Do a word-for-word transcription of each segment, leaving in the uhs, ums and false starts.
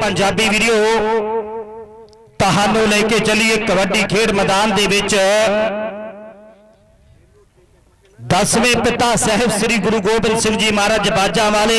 Punjabi video तहानू लेके चलिए कबड्डी खेड मैदान दे विच दसवें पिता साहिब श्री गुरु गोबिंद सिंह जी महाराज बाजा वाले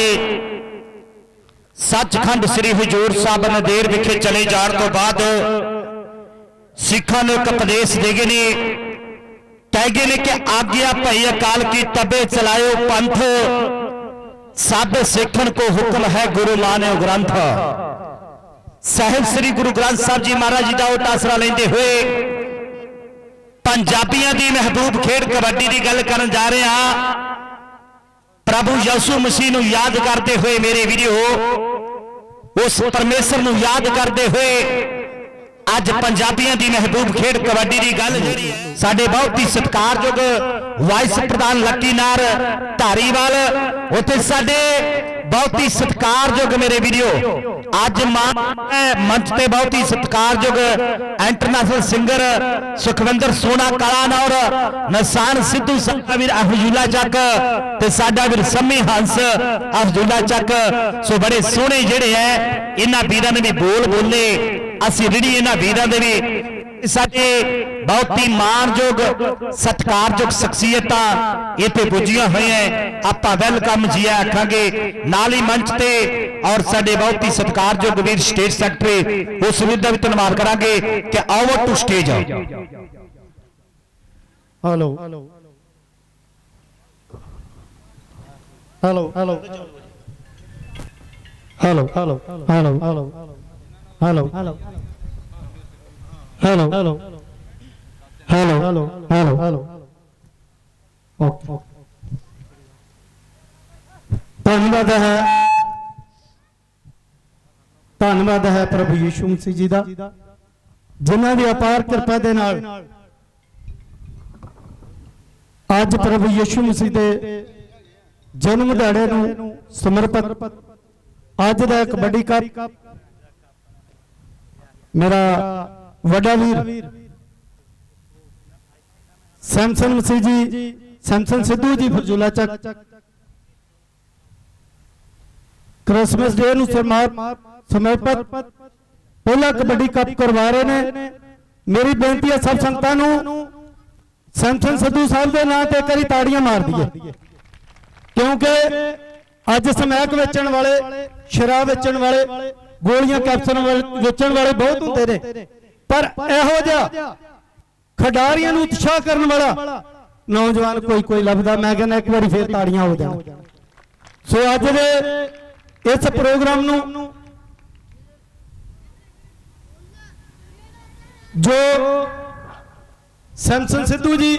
सचखंड श्री हजूर साहब नदेर विखे चले जाने तो बाद सिखा ने एक उपदेश दे गए ने कह गए ने कि आज्ञा भई अकाल की तबे चलायो पंथ सब सिखन को हुक्म है गुरु मान्यो ग्रंथ। साहिब श्री गुरु ग्रंथ साहब जी महाराज जी का वो आसरा लेंदे हुए पंजाबियों की महबूब खेड कबड्डी की गल करन जा रहे हैं। प्रभु यसु मसीह नूं याद करते हुए मेरे वीडियो उस परमेश्वर नूं याद करते हुए अज पंजाबियों की महबूब खेड कबड्डी की गल साडे बहुत ही सत्कारयोग वाइस प्रधान लकी नार धारीवाल उत्थे साडे बहुत ही सत्कारयोग मेरे वीडियो अज मंच पे बहुत ही सत्कारयोग इंटरनेशनल सिंगर सुखविंदर सोना काला और नसान सिद्धू वीर फजूला चक ते साडा वीर सम्मी हंस फजूला चक। सो बड़े सोहने जेड़े है इन्हां वीरां ने भी बोल बोले असीं रिड़ी इन्हां वीरां दे भी साडे बहुत ही मानयोग सत्कारयोग शख्सियतां इत्थे पुजियां हुई हैं। आपां वेलकम जी आखांगे नाल ही मंच ते और साडे बहुत ही सत्कारयोग वीर स्टेज सैकटरी उस वीर दा भी धन्नवाद करांगे कि over to stage. Hello hello hello hello hello hello hello hello hello hello hello hello hello hello hello hello धन्यवाद है धन्यवाद है प्रभु यीशु मसीह जी दा जिन्हां दी अपार कृपा दे नाल अज प्रभु यीशु मसीह दे जन्म दिहाड़े नूं समर्पित अज दा कबड्डी कप मेरा वड्डा वीर Samson Masih ji Samson Sidhu ji Fazula Chak Christmas day नूं समर्पित पहला कबड्डी कप करवा रहे ने। मेरी बेनती है सब संगतां नूं सैमसन सिद्धू साहब के नाम ते करी ताड़ियां मार दिए क्योंकि अज समैक वेचण वाले शराब वेचण वाले गोलियां कैप्सूल वेचण वाले बहुत होंदे ने पर इहो जिहा खिडारियां नूं उत्साह करने वाला नौजवान कोई कोई लभदा। मैं कहना एक बार फिर ताड़ियां हो जाण। सो अज दे इस प्रोग्राम नूं जो सैमसन सिद्धू जी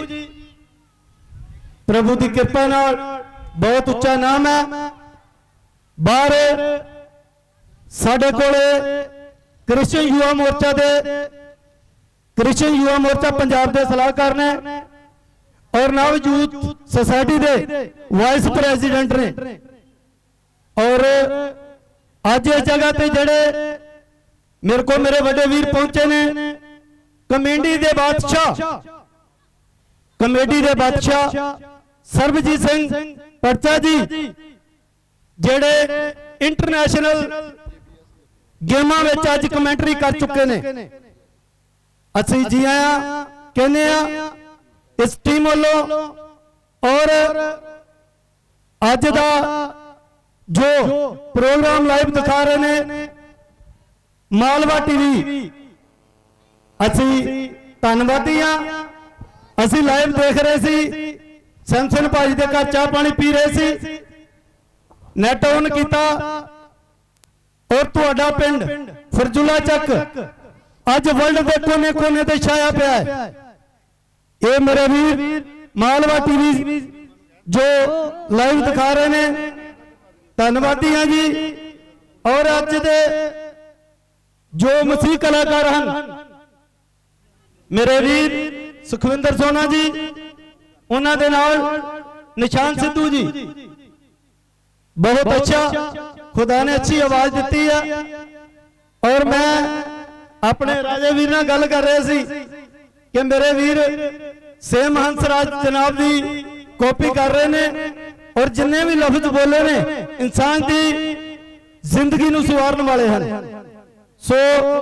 प्रभु की कृपा नाल बहुत उच्चा नाम है बाहर साडे कोले क्रिश्चियन युवा मोर्चा दे क्रिश्चियन युवा मोर्चा पंजाब के सलाहकार ने और नव यूथ सोसाइटी दे वाइस प्रेसिडेंट ने और अज इस जगह ते जड़े मेरे को मेरे बड़े वीर पहुंचे ने कमेटी दे बादशाह कमेटी दे बादशाह सरबजीत सिंह परचा जी जेड़े इंटरनेशनल गेमां विच अज कमेंटरी कर चुके ने। असीं जी आया कहने इस टीम वालों और अज दा जो प्रोग्राम लाइव दिखा रहे ने मालवा टीवी असीं धन्नवादी हाँ। असीं लाइव देख रहे सी सैमसन भाजी दे घर चाह पानी पी रहे सी नेट ऑन किया और तुहाडा पिंड फजूला चक अज वर्ल्ड के कोने कोने ते छाया पिया है। ये मेरे वीर मालवा टीवी जो लाइव दिखा रहे ने धन्नवादी हाँ जी। और अज दे जो मसीह कलाकार हैं मेरे वीर सुखविंदर सोना जी उन्हां दे नाल निशान सिद्धू जी बहुत अच्छा खुदा ने अच्छी आवाज दी है। और मैं अपने राजे वीर नाल गल कर रहे सी कि मेरे वीर सेम हंसराज जनाब की कॉपी कर रहे ने और जिन्ने भी लफ्ज बोले ने इंसान की जिंदगी नूं सवारन वाले हैं। सो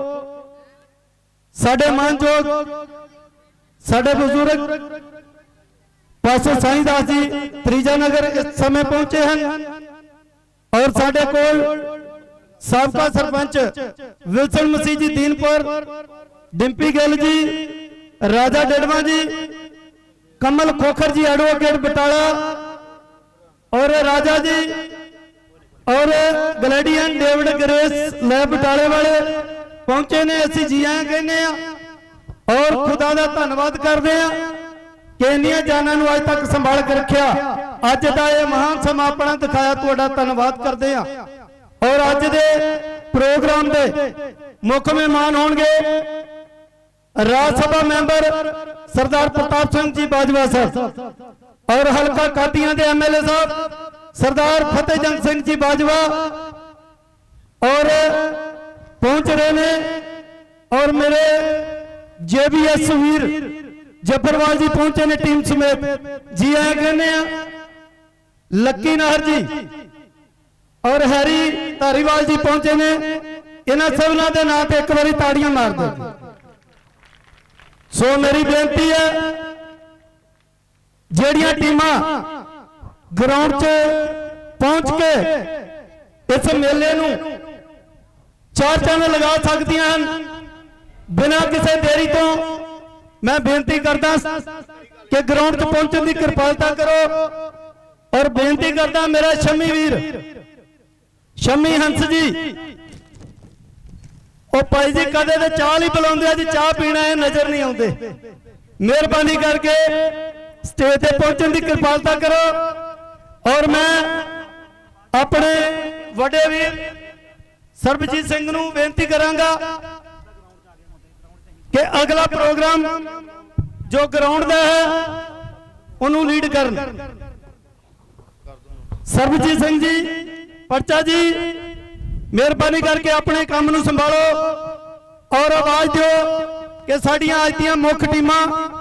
साडे मानयोग साडे बुजुर्ग पास्टर साईं दास जी त्रीजा नगर इस समय पहुंचे हैं और साडे कोल साबका सरपंच विल्सन मसीह जी दीनपुर, डिंपी गिल जी, राजा डेडवा जी, कमल खोखर जी एडवोकेट बटाला और राजा जी और गलेडियन डेविड ग्रेस लैब बटाले वाले पहुंचे ने। असी जी आए कहने और खुदा का धन्यवाद करते हैं कि इन्नियां जानां नूं अज तक संभाल के रखिया। अज दा ये महान समा अपना दिखाया, तुहाडा धन्यवाद करते हैं। और अज दे प्रोग्राम दे मुख मेहमान होंगे राज सभा मैंबर सरदार प्रताप सिंह जी बाजवा साहब और हल्का कादियां दे M L A sahab Sardar Fateh Jang Singh ji Bajwa और पहुंच रहे ने। और मेरे जे बी एस वीर जफरवाल जी पहुंचे ने टीम समेत, जी आए कहने लक्की नाहर जी और हैरी धारीवाल जी पहुंचे ने। इन्हां सबना दे नाम ते एक बारी ताड़ियां मार दो। सो मेरी बेनती है जेड़ियां टीमां ग्राउंड च पहुंच के इस मेले नूं चार चंद लगा सकदियां हन, बिना किसी देरी तो मैं बेनती करदा कि ग्राउंड च पहुंचण दी कृपालता करो। और बेनती करदा मेरा शमी वीर शमी हंस जी, ओ भाई जी कदे तो चाह ही बुलाते जी, चाह पीना है नजर नहीं आते। मेहरबानी करके स्टेज पे पहुंचने की कृपालता करो। और मैं अपने वड्डे वीर सरबजीत सिंह नूं बेनती करांगा कि अगला प्रोग्राम जो ग्राउंड का है उन्होंने लीड करन। सरबजीत सिंह जी पर्चा जी मेहरबानी करके अपने काम नूं संभालो और आवाज दो कि साड़ियां अज दियां मुख टीमां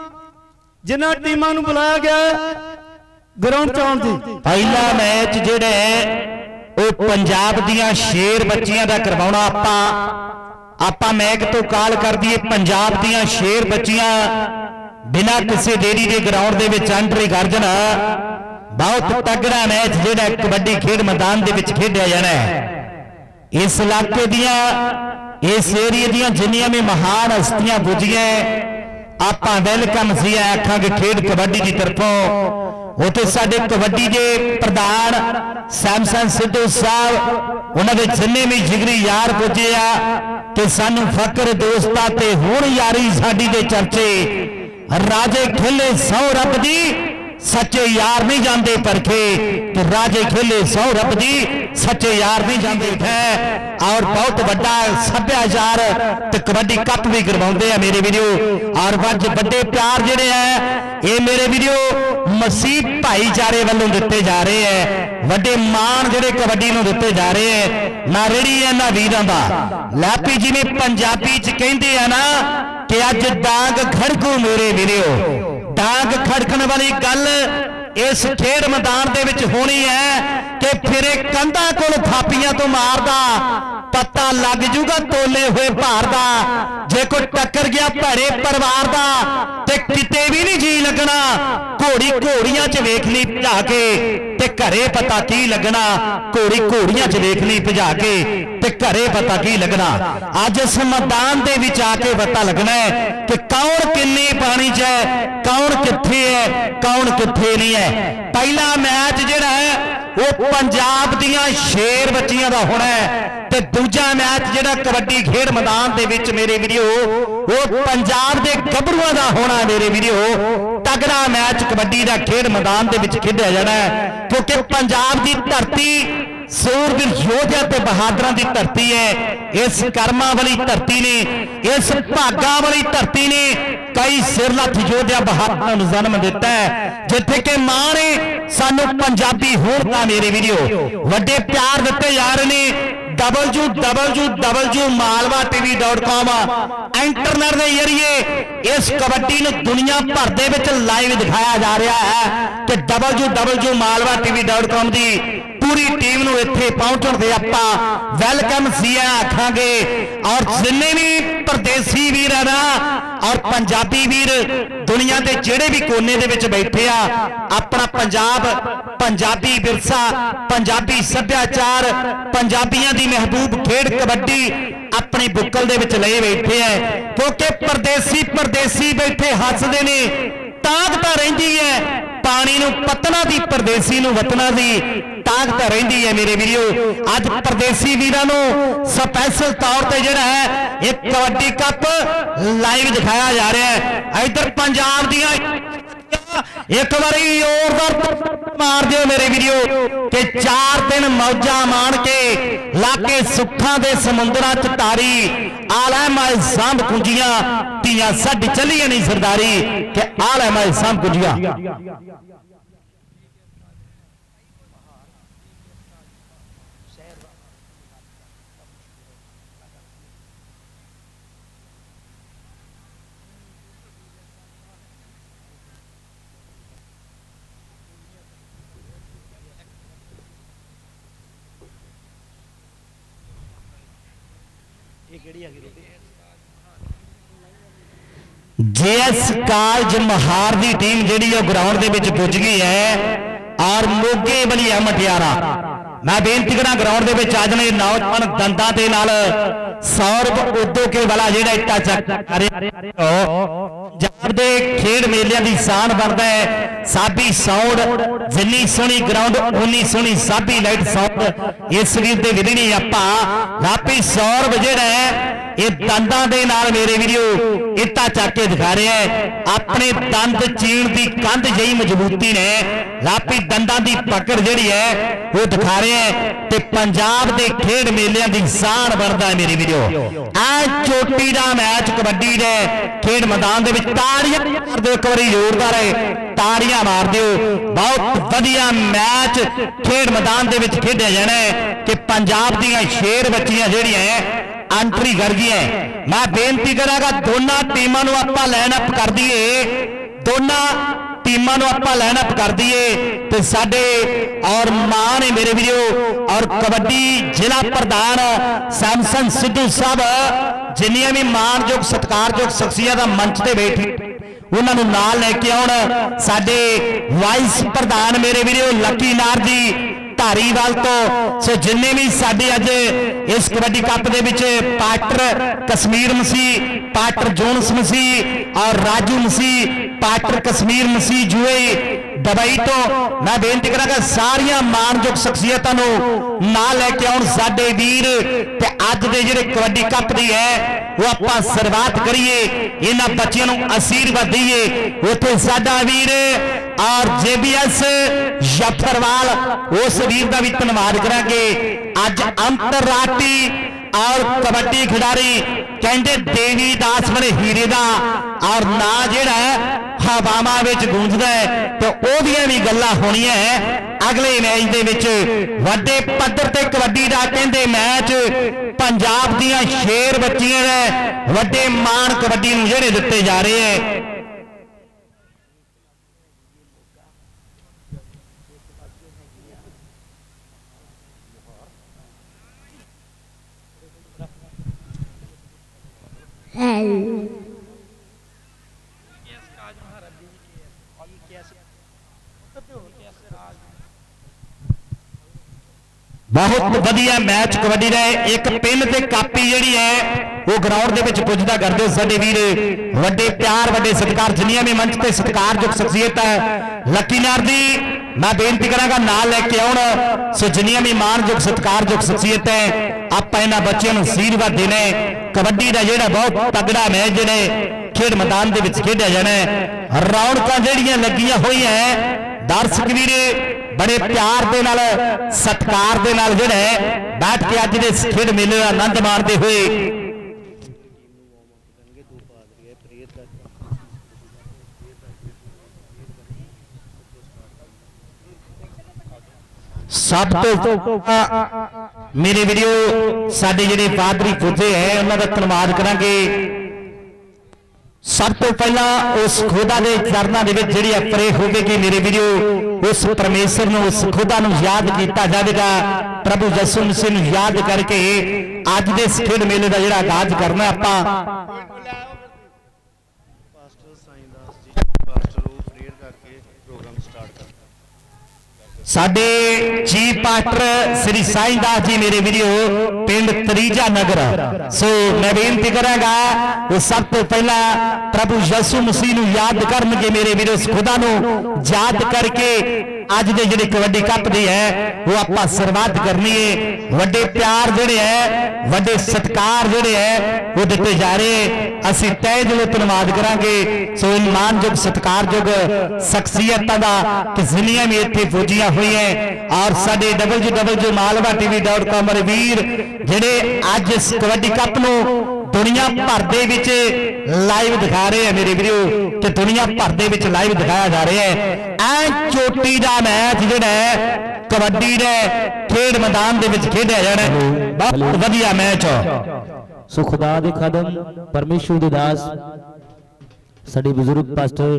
जिन्हां टीमां नूं बुलाया गया है ग्राउंड च आउण दी। पहला मैच जिहड़ा है वो पंजाब दियां शेर बच्चियां दा करवाउणा। आपां आपां मैग तो काल कर दईए पंजाब दियां शेर बच्चियां बिना किसी देरी के ग्राउंड दे विच एंट्री कर जाण। बहुत तगड़ा मैच जिहड़ा कबड्डी खेड मैदान दे विच खेडिया जाना है। इस इलाके दियां इस एरिए दियां जिन्नियां भी महान हस्तियां गुजरियां आपां वेलकम सी आखांगे खेड कबड्डी की तरफों। उत्थे साडे कबड्डी के प्रधान सैमसन सिद्धू साहब उन्हां दे जिन्ने भी जिगरी यार पुजे आ कि सानू फकर दोस्तां ते हुण यारी साडी दे चर्चे। राजे खेले सौ रब दी सच्चे यार नहीं जाते परखे, तो राजे खेले सौ रब दी सच्चे यार नहीं जाते है। और बहुत बड़ा सभ्याचार ते कबड्डी कप भी करवाते हैं मेरे वीडियो। और वज बड़े प्यार जिहड़े है ये मेरे वीडियो मसीह भाईचारे वालों दिते जा रहे हैं। वड्डे मान जिहड़े कबड्डी नूं दिते जा रहे हैं ना रेड़ी है ना वीरां दा। लैपी जिवें पंजाबी च कहंदे आ ना कि अज डांग खड़कू मेरे वीडियो। डांग खड़कन वाली गल इस खेड मैदान दे विच होनी है कि फिर कंधा कोल थापियां तो मारदा पता लग जूगा तोले हुए भार दा। जे कोई टक्कर गया भैड़े परिवार दा ते किते भी नहीं जी लगना। घोड़ी घोड़ियां च वेख ली भजा के ते घरे पता की लगना। घोड़ी घोड़ियां च वेख ली भजा के ते घरे पता की लगना। अज इस मैदान दे विच आके पता लगना है कि कौन किन्ने पानी च है, कौन कित्थे है, कौन कित्थे नहीं है। पहला मैच जिहड़ा है वो पंजाब दियां शेर बच्चियां दा होना है ते दूजा मैच जिहड़ा कबड्डी खेड मैदान दे विच मेरे वीडियो वो पंजाब दे गभरूआं दा होना है मेरे वीडियो। तगड़ा मैच कबड्डी दा खेड मैदान दे विच खेडिया जाना है क्योंकि पंजाब दी धरती सूरवीर योद्धा ते बहादुरां दी धरती है। इस कर्मा वाली धरती ने, इस भागा वाली धरती ने कई सिरलथ योद्धा बहादुरां नूं जन्म दिता है जिथे कि मां ने सानू पंजाबी होण दा मेरे वीडियो वड्डे प्यार दिते जा रहे ने। W W W Malwa TV dot com internet के जरिए इस कबड्डी नूं दुनिया भर दे विच लाइव दिखाया जा रहा है कि W W Malwa TV dot com की पूरी टीम नूं इत्थे पहुंचण ते आपां वेलकम सीया आखांगे। और जिन्ने भी परदेसी वीर है ना और पंजाबी वीर दुनिया के जेड़े भी कोने दे विच बैठे आ, अपना पंजाब, पंजाबी विरसा, पंजाबी सभ्याचार, पंजाबियों की महबूब खेड कबड्डी अपनी बुक्कल दे विच लए बैठे है। क्योंकि परदेसी परदेसी बैठे हसदे ने, ताकत रहिंदी है पानी नूं पतना दी, परदेसी नूं वतना दी ताकत रहिंदी है। मेरे वीडियो अज परदेसी वीरां नूं स्पैशल तौर पर जिहड़ा है एक कबड्डी कप लाइव दिखाया जा रहा है। इधर पंजाब दियां एक बारी जोरदार मार दियो मेरे वीडियो कि चार दिन मौजा मान के लाके सुखा दे समुद्रां च तारी आला माए सांभ कुंजियां तियां साडी चलियां नहीं सरदारी कि आला माए सांभ कुंजियां। जेएस कॉलेज मोहार की टीम जी ग्राउंड के विच पुज गई है और मोगे बलिया मटियारा। मैं बेनती करा ग्राउंड के विच अज ने नौजवान दंदा के नाल सौरभ उद्दो के वाला जिहड़ा इट्टा चक पंजाब दे खेड मेलियां दी शान बनदा है। साबी साउंड जिन्नी सोहनी ग्राउंड उन्नी सोहनी साबी लाइट साउंड इस वीर दे विधनी आपां लापी सौरभ जिहड़ा है ये दंदा दे नाल मेरे वीडियो इट्टा चक के दिखा रहे हैं। अपने दंद चीण की कंध जही मजबूती ने लापी दंदा की पकड़ जिहड़ी है वो दिखा रहे हैं ते पंजाब के खेड मेलियां दी शान बनदा है। मेरी वीडियो आ चोटी का मैच कबड्डी दे खेड मैदान दे विच ताड़ियां मार दिओ, एक बारी जोरदार है ताड़ियां मार दिओ। बहुत वधिया मैच खेड मैदान दे विच खेडिया जाना है कि पंजाब दीयां शेर बच्चियां जिहड़ियां है एंट्री कर गई है। मैं बेनती करांगा दोनों टीमां नूं आपां लाइन अप कर दईए, दोनों टीमां नूं आपां लाइन अप कर दईए ते साडे और मां ने मेरे वीडियो और कबड्डी जिला प्रधान सैमसन सिद्धू साहब जिन्नियां भी मानयोग सत्कारयोग शख्सियत मंच ते बैठी उन्होंने नाल लेके आउण। साडे वाइस प्रधान मेरे वीडियो लकी नार जी धारीवाल तो सो जिन्ने भी साडे अज इस कबड्डी कप दे विच pastor Kashmir Masih, pastor Jonas Masih और राजू मसीह, पार्टर कश्मीर मसीह जुए दबई तो मैं बेनती करांगा सारियां मानयोग शख्सियतां नूं नाल लेके आउण साडे वीर ते अज दे जिहड़े कबड्डी कप दी है वो आपां शुरुआत करिए, इन्हां बच्चियां नूं आशीर्वाद दईए। उत्थे साडा वीर और जेबीएस जफरवाल उस वीर का भी धन्यवाद करांगे। अज अंतरराष्ट्रीय और कबड्डी खिडारी कहते देवी दास बड़े हीरे का और ना जिहड़ा हवावां विच गूंजदा है तो ओहदियां भी गल्लां होणीआं है अगले मैच दे विच। वड्डे पद्धर ते कबड्डी दा कहंदे मैच पंजाब दीयां शेर बच्चियां ने वड्डे मान कबड्डी नूं जिहड़े दित्ते जा रहे हैं। बहुत वधिया मैच कबड्डी का एक पिन ते कापी जिहड़ी है वो ग्राउंड दे विच पुजदा करदे साडे वीर वड्डे प्यार वड्डे सत्कार जिन्नियां भी मंच ते सत्कारयोग शख्सियत है लकी नार दी मैं बेनती करांगा नाल लेके आउण। सो जिन्नियां भी मानयोग सत्कारयोग शख्सियत है आपां इन्हां बच्चियां नूं आशीर्वाद देने। कबड्डी का जिहड़ा बहुत तगड़ा मैच जिहड़े खेड मैदान दे विच खेडिया जाना है। रौनकां जिहड़ियां लगियां होईयां है दर्शक वीर बड़े प्यार दे नाल सत्कार दे नाल जिहड़ा बैठ के अज दे खेड मेले का आनंद माणदे हुए सब तो मेरे वीडियो साडे जिहड़े पादरी फौजे है उन्हां दा धन्यवाद करांगे। सब तो पहला उस खुदा के चरणों के जी प्रे होगी मेरे वीडियो, उस परमेश्वर को उस खुदा को याद किया जाएगा। प्रभु यसू मसीह को याद करके अज के इस खेड मेले का जो आगाज करना आप साडे चीफ पास्टर श्री साईं दास जी मेरे वीडियो पिंड तरीजा नगर। सो मैं बेनती करांगा वो सब तो पहला प्रभु यसू मसीह को याद करनगे मेरे वीडियो, खुदा को याद करके अज दे जिहड़े कबड्डी कप दी है वो आपां शुरुआत करनी है। वड्डे प्यार जिहड़े है वड्डे सत्कार जिहड़े है वो दिते जा रहे, असीं तय दिलों धन्नवाद करांगे। सो इन मानयोग सत्कारयोग शख्सियतां दा कि जिन्नियां भी इत्थे फौजियां हुई है और साडे W W Malwa TV dot com वाले वीर जिहड़े अज इस कबड्डी कप नूं दुनिया भर दे विच लाइव दिखा रहे हैं मेरे वीडियो, कि दुनिया भर दे विच लाइव दिखाया जा रहा है। ऐ चोटी दा मैच जिहड़ा है कबड्डी दे खेड मैदान दे विच खेडिया जाना, बहुत वधिया मैच। सो खुदा दे खादम परमेश्वर दे दास साडे बुजुर्ग पास्टर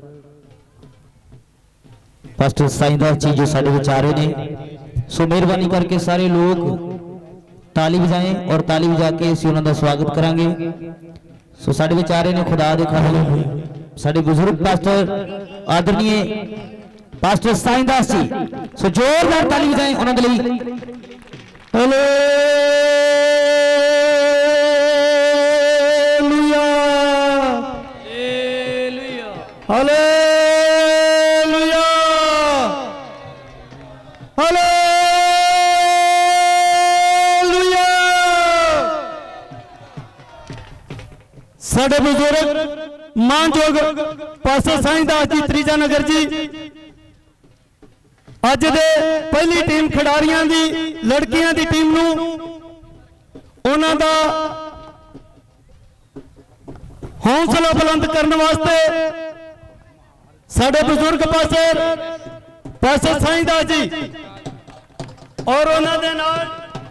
पास्टर साईं दास जी जो साडे विचारे ने, सो मेहरबानी करके सारे लोग ताली बजाएं और ताली बजा के असीं उन्हां दा स्वागत करांगे। सो साडे विचारे ने खुदा दे खादम साडे बुजुर्ग पास्टर आदरणीय पास्टर साईं दास जी, सो जोरदार ताली बजाएं उन्हां दे लई। Hello hallelujah hallelujah. साडे बुजुर्ग मानयोग पास्टर साईं दास जी त्रीजा नगर जी अज दे पहली टीम खिडारियां दी लड़कियां दी टीम नूं उन्हां दा हौसला बुलंद करने वास्ते साडे बुजुर्ग पास्टर पास्टर साईं दास जी और उन्हां दे नाल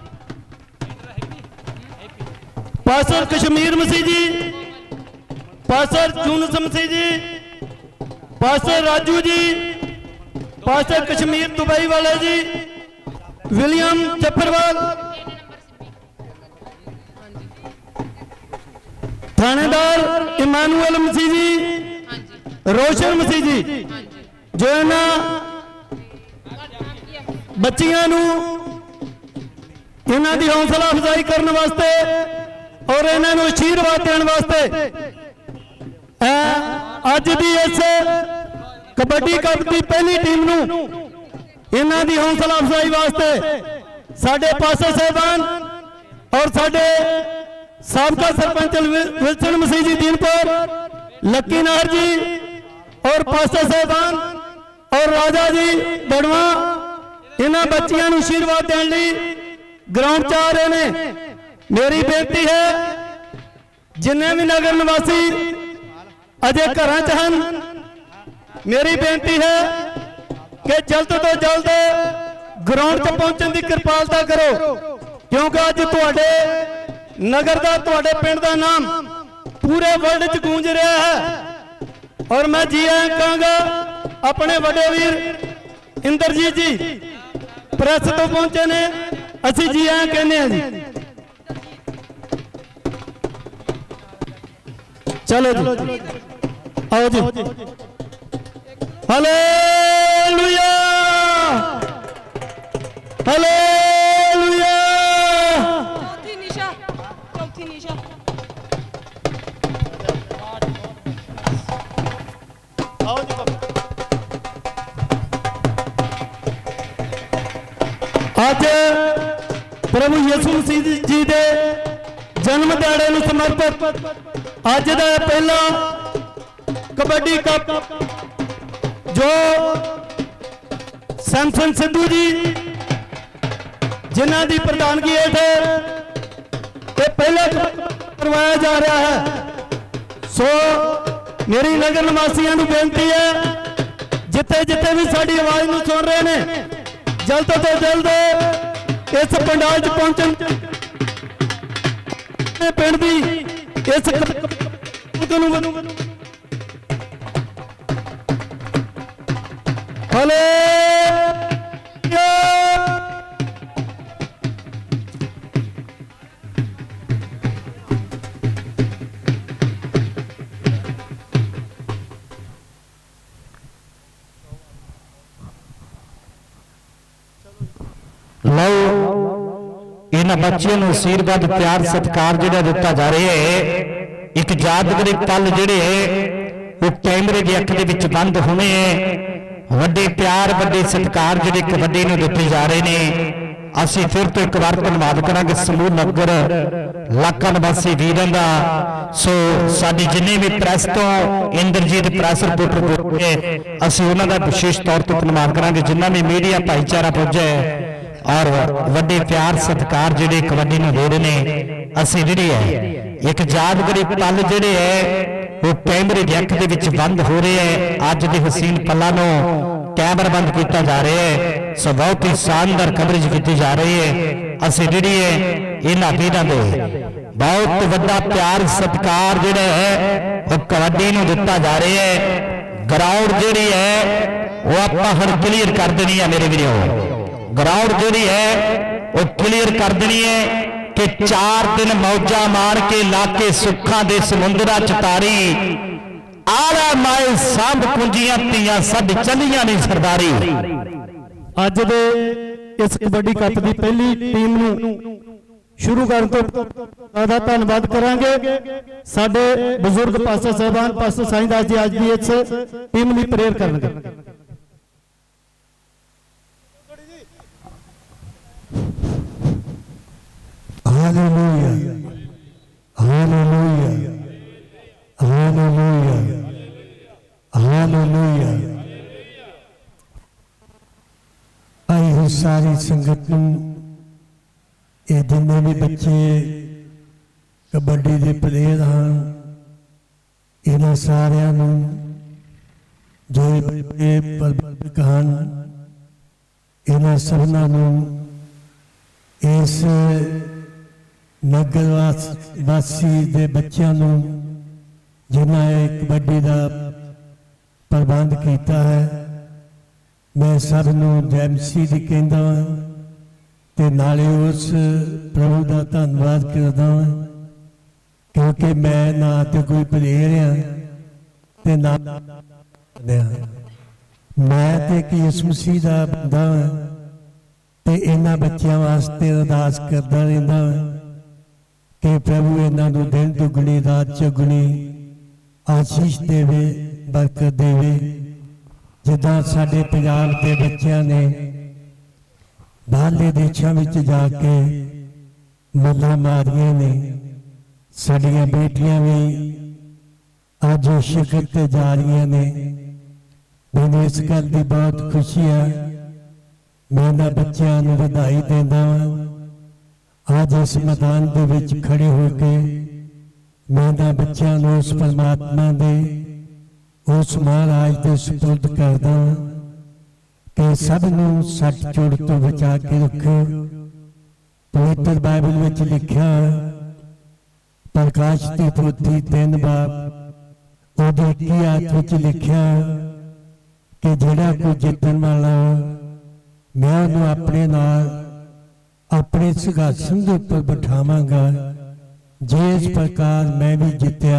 pastor Kashmir Masih ji, pastor Yunus Masih ji, pastor Raju ji, pastor Kashmir Dubai वाले जी, विलियम जफरवाल, थानेदार इमानुएल मसीह जी, रोशन मसीह जी, जो इन्हां बच्चियां नूं इन्हां दी हौसला अफजाई करने वास्ते और इन्हां नूं आशीर्वाद देने वास्ते अज दी इस कबड्डी कप की पहली टीम नूं इन्हां दी हौसला अफजाई वास्ते साडे पास्टर साहबान और साडे साबका सरपंच विल्सन मसीह जी दीनपुर, लक्की नाहर जी और पास्टर साहबान और राजा जी बड़वा इन्हां बच्चियां नूं आशीर्वाद देने लई ग्राउंड च आ रहे ने। मेरी बेनती है जिन्ने भी नगर निवासी अजे घर च हैं, मेरी बेनती है कि जल्द तो जल्द ग्राउंड च पहुंचने की कृपालता करो, क्योंकि अज तुहाडे नगर का तुहाडे पिंड का नाम पूरे वर्ल्ड च गूंज रहा है। और मैं जी आया कहूँगा अपने बड़े वीर इंद्रजीत जी प्रेस तो पहुंचे ने, असी जी आया कहने हैं जी। चलो जी आओ जी। Hallelujah hallelujah. आज प्रभु यसू मसीह जी के जन्म दिहाड़े नूं समर्पित अज का पहला कबड्डी कप जो सैमसन सिद्धू जी जिन्हां दी प्रधानगी हेठ ये पहला करवाया जा रहा है। सो मेरी नगर निवासियों को बेनती है जिथे जिथे भी साड़ी आवाज नूं सुन रहे हैं जल्द तो जल्द इस पंडाल च पहुंचन पिंड दी इस हेलो लो इन बच्चों को आशीर्वाद प्यार सत्कार जिहड़ा दिता जा रहा है। एक यादगारी पल जिहड़े वो कैमरे की अख दे बंद होने वड्डे प्यार वड्डे सत्कार जिहड़े कबड्डी नूं दिते जा रहे हैं। असीं फिर तो एक बार धन्नवाद करांगे समूह नगर लाखा निवासी वीरां दा। सो साडी जिन्ने भी प्रैस तो इंद्रजीत प्रैस रिपोर्टर बोले असीं उन्हां दा विशेष तौर पर धन्नवाद करांगे जिन्ना भी मीडिया भाईचारा पुज्जा है और वड्डे प्यार सत्कार जिहड़े कबड्डी नूं दे रहे हैं। असीं जिहड़ी है एक यादगारी पल जिहड़े है वो कैमरे की अख दे बंद हो रहे हैं। अज के हसीन पलों नूं कैमरा बंद किया जा रहा है। सो बहुत ही शानदार कवरेज की जा रही है। असीं जिहड़ी है इन्हां वीरां दे बहुत वड्डा प्यार सत्कार जिहड़ा है वो कबड्डी नूं दिता जा रहा है। ग्राउंड जिहड़ी है वो आपां हुण क्लीयर कर देनी है मेरे वीरों। ग्राउंड जिहड़ी है वो क्लीयर कर देनी है कि चार दिन मौजा मार के लाके सुखा दे समुंदरा चतारी आला माए सांभ कुंजियां तियां सद चलियां नहीं सरदारी। अज दे इस कबड्डी कप की पहली टीम नूं शुरू करन तो ज़्यादा धन्नवाद करांगे साडे बुजुर्ग पास्टर साहबान पास्टर साईंदास जी अज की इस टीम लई प्रेयर करनगे। Hallelujah hallelujah hallelujah hallelujah. आई हुई सारी संगत ये जिन्ने भी बच्चे कबड्डी के प्लेयर हैं इन्हां सारियां नूं जो प्रबंधक हैं इन्हां सबनां नूं इस नगर वासी के बच्चों नूं जिन्हें कबड्डी का प्रबंध किया है मैं सब नूं जय मसीह कहता हाँ ते नाले उस प्रभु का धन्यवाद करता हाँ क्योंकि मैं ना तो कोई प्लेयर हाँ ते ना मैं तो एक यीशु मसीह का बंदा हाँ ते इन्हां बच्चों वास्ते अरदास करता रहिंदा कि प्रभु इन्हां नूं दिन दुगनी रात चौगुनी आशीष देवे बरकत देवे। जिद्दां साडे पंजाब के बच्चों ने बाहरले देशों में जाके मल्लां मारियां ने साडियां बेटियां भी अज शिखर ते जा रही ने। मैनूं इस गल की बहुत खुशी है। मैं बच्चों को बधाई देना आज इस मैदान के विच खड़े होके मैं बच्चों को उस परमात्मा दे उस महाराज के सुपुर्द करदा कि सब नूं सट चोट तो बचा के रखो। पवित्र बाइबल में लिखा प्रकाश की पोथी तीन बाब उहदी इक्की आयत विच लिखा कि जिहड़ा कोई जितण वाला मैं उन्हें अपने नाल अपने सिंहासन के उपर बिठावांगा जिस प्रकार मैं भी जितया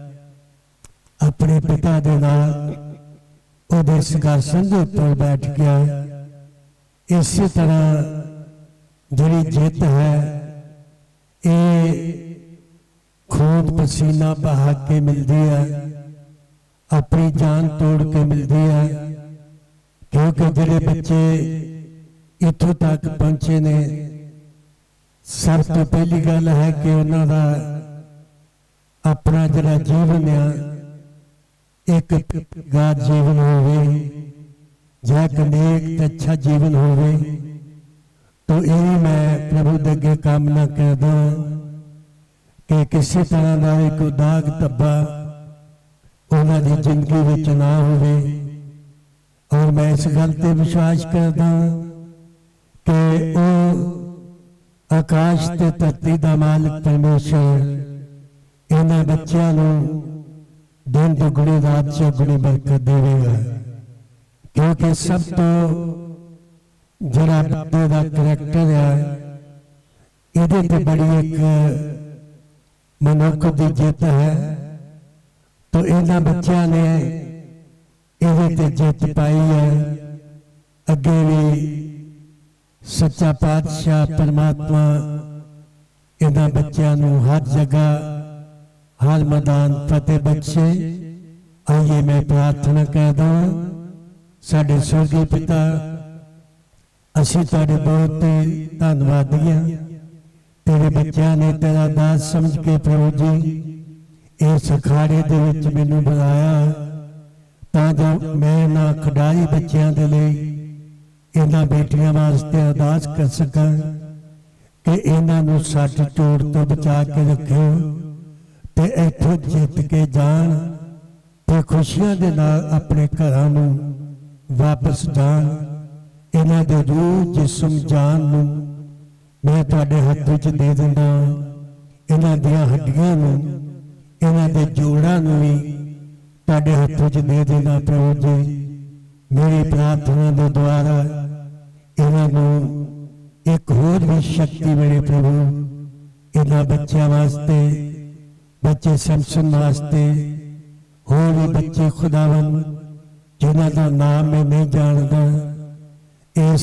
अपने पिता दे नाल उहदे सिंहासन के उपर बैठ गया। इसी तरह जिहड़ी जित है ये खून पसीना बहा के मिलती है अपनी जान तोड़ के मिलती है क्योंकि जिहड़े बच्चे इत्थों तक पहुंचे ने सब तो पहली गल है कि उन्हों का अपना जरा जीवन है एक गाद जीवन होवे या नेक अच्छा जीवन होवे तो यही मैं प्रभु के अगे कामना करदा कि किसी तरह का एक दाग धब्बा उन्हों की जिंदगी में ना होवे। और मैं इस गल ते विश्वास करदा कि वो आकाश ते धरती का मालिक परमेश्वर इन्हां बच्चों नूं दिन दुगनी रात चौगुनी बरकत देगा, क्योंकि सब तो जरा बंदे का करैक्टर है, इहदे ते बड़ी एक मनुख की जित है। तो इन्हां बच्चों ने इहदे ते जित पाई है। अगे भी सच्चा पातशाह परमात्मा इन्हां बच्चों नूं हर जगह हर मैदान फतेह बख्शे। आइए मैं प्रार्थना करदा हां। साडे स्वर्गीय पिता, असीं तुहाडे बहुत धन्नवादी हां। तेरे बच्चों ने तेरा दास समझ के प्रभु जी इस अखाड़े दे विच मैनूं बुलाया, तां जो मैं इन्हां खिडारी बच्चों के लिए इन्हां बेटियां वास्ते अरदास कर सकां कि इन्हां नूं सट चोट तो बचा के रखियो ते इत्थों जित के जान ते खुशियां दे नाल अपने घरां नूं वापस जान। इन्हां दे रूह जिस्म जान नूं मैं तुहाडे हत्थ विच दे दिंदा। इन्हां दियां हड्डियां नूं इन्हां दे जोड़ां नूं भी तुहाडे हत्थ विच दे दिंदा प्रभु जी। मेरी प्रार्थना दे द्वारा इन्हां नूं एक होर भी शक्ति मिले प्रभु। इन्हां बच्चों वास्ते, बच्चे सैमसन वास्ते, होर भी बच्चे खुदावन जिन्हां दा नाम मैं नहीं जानदा, इस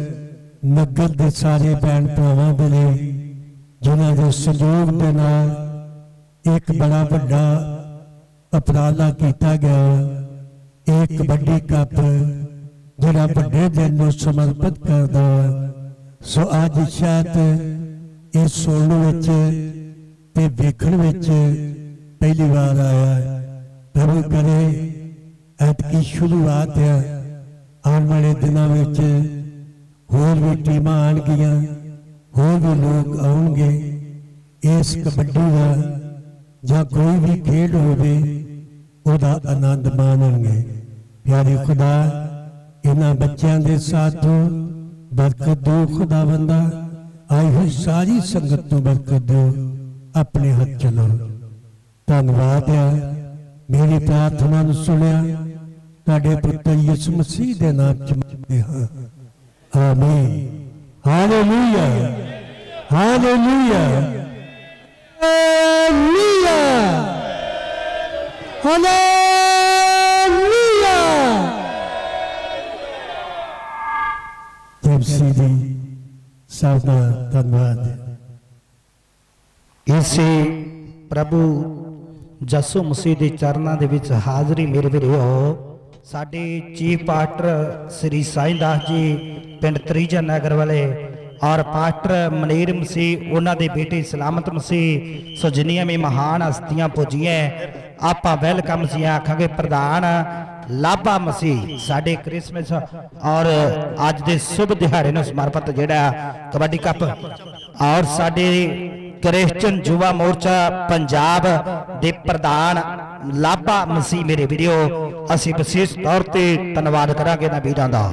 नगर के सारे भैन भरावां दे लिए जिन्हां दे सहयोग दे नाल एक बड़ा वड्डा उपराला किया गया। एक कबड्डी कप जिहड़ा वड्डे दिन नूं समर्पित करदा। सो अज शायद इस सुनने विच ते वेखण विच पहली बार आया। प्रभु करे ऐतकी शुरुआत है, आने वाले दिनों में होर भी टीमां आउणगियां, होर भी लोग आउणगे। इस कबड्डी का जां कोई भी खेड होवे उहदा आनंद माणनगे। प्यारे खुदा, इन्हां बच्चों के साथों बरकत दो खुदावंदा। आई हुई सारी संगत को बरकत दो, अपने हाथ चलो। धन्यवाद है, मेरी प्रार्थना नूं सुनिया तुहाडे पुत्र यीशु मसीह दे नाम च मंगदे हां, आमीन। Hallelujah, hallelujah, hallelujah, hallelujah. जब सीधी सबका धन्यवाद। इसे प्रभु जसू मसीह के चरणों के विच हाजरी मेरे वीरो साडे चीफ पास्टर श्री साईं दास जी पिंड त्रीजा नगर वाले और पास्टर मनीर मसीह उन्हां दे बेटे सलामत मसीह। सो जिन्नियां भी महान हस्तियां पुजियां आपां वेलकम सी आखांगे। प्रधान लाभा मसीह साडे क्रिसमस और अज दे शुभ दिहाड़े नूं समर्पित जिहड़ा कबड्डी कप और साडे क्रिश्चियन युवा मोर्चा पंजाब दे प्रधान लाभा मसीह मेरे वीडियो असीं विशेष तौर ते धन्नवाद करांगे ना वीरां दा।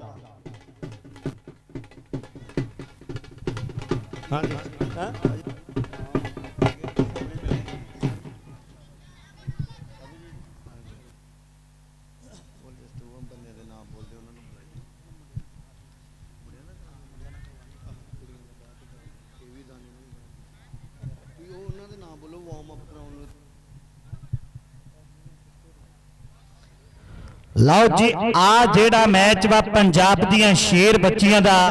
लो जी, आ जेड़ा मैच वा पंजाब दियां शेर बच्चियां दा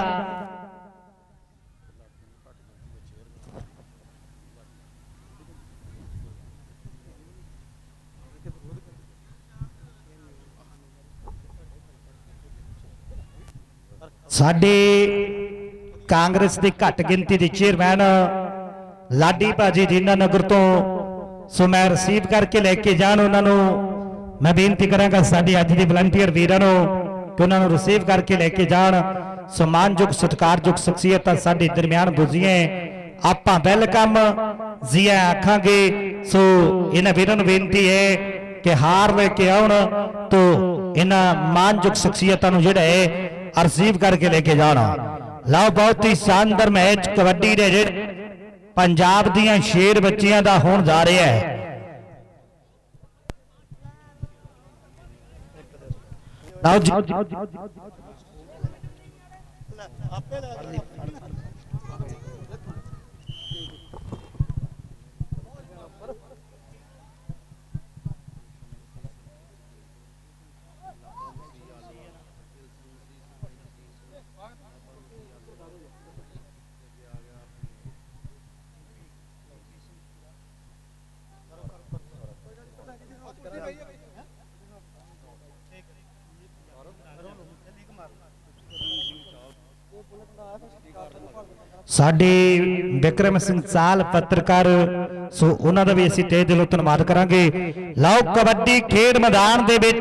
साडे कांग्रेस की घट गिनती के चेयरमैन लाडी भाजी जीना नगर तो सो मैं रिसीव करके लेके जान उन्होंने मैं बेनती करांगा साडे अज दे वलंटियर वीरां नूं कि उन्होंने रिसीव करके लेके जान। सम्मानयोग सत्कारयोग शख्सियत साडे दरम्यान गुजरियां आपां वेलकम जिया आखांगे। सो इन्हां वीरां नूं बेनती है कि हार लेके आउण तो इन्हां मानयोग शख्सियतां नूं जिहड़ा है रिसीव करके लेके जाना। लो बहुत ही शानदार मैच कबड्डी दे जिहड़े पंजाब दियां शेर बच्चियां दा होण जा रहा है। आओ जी साडे विक्रम सिंह चाल पत्रकार सो उन्हां दा भी असीं तहे दिलों धन्नवाद करांगे। लाओ कबड्डी खेड मैदान दे विच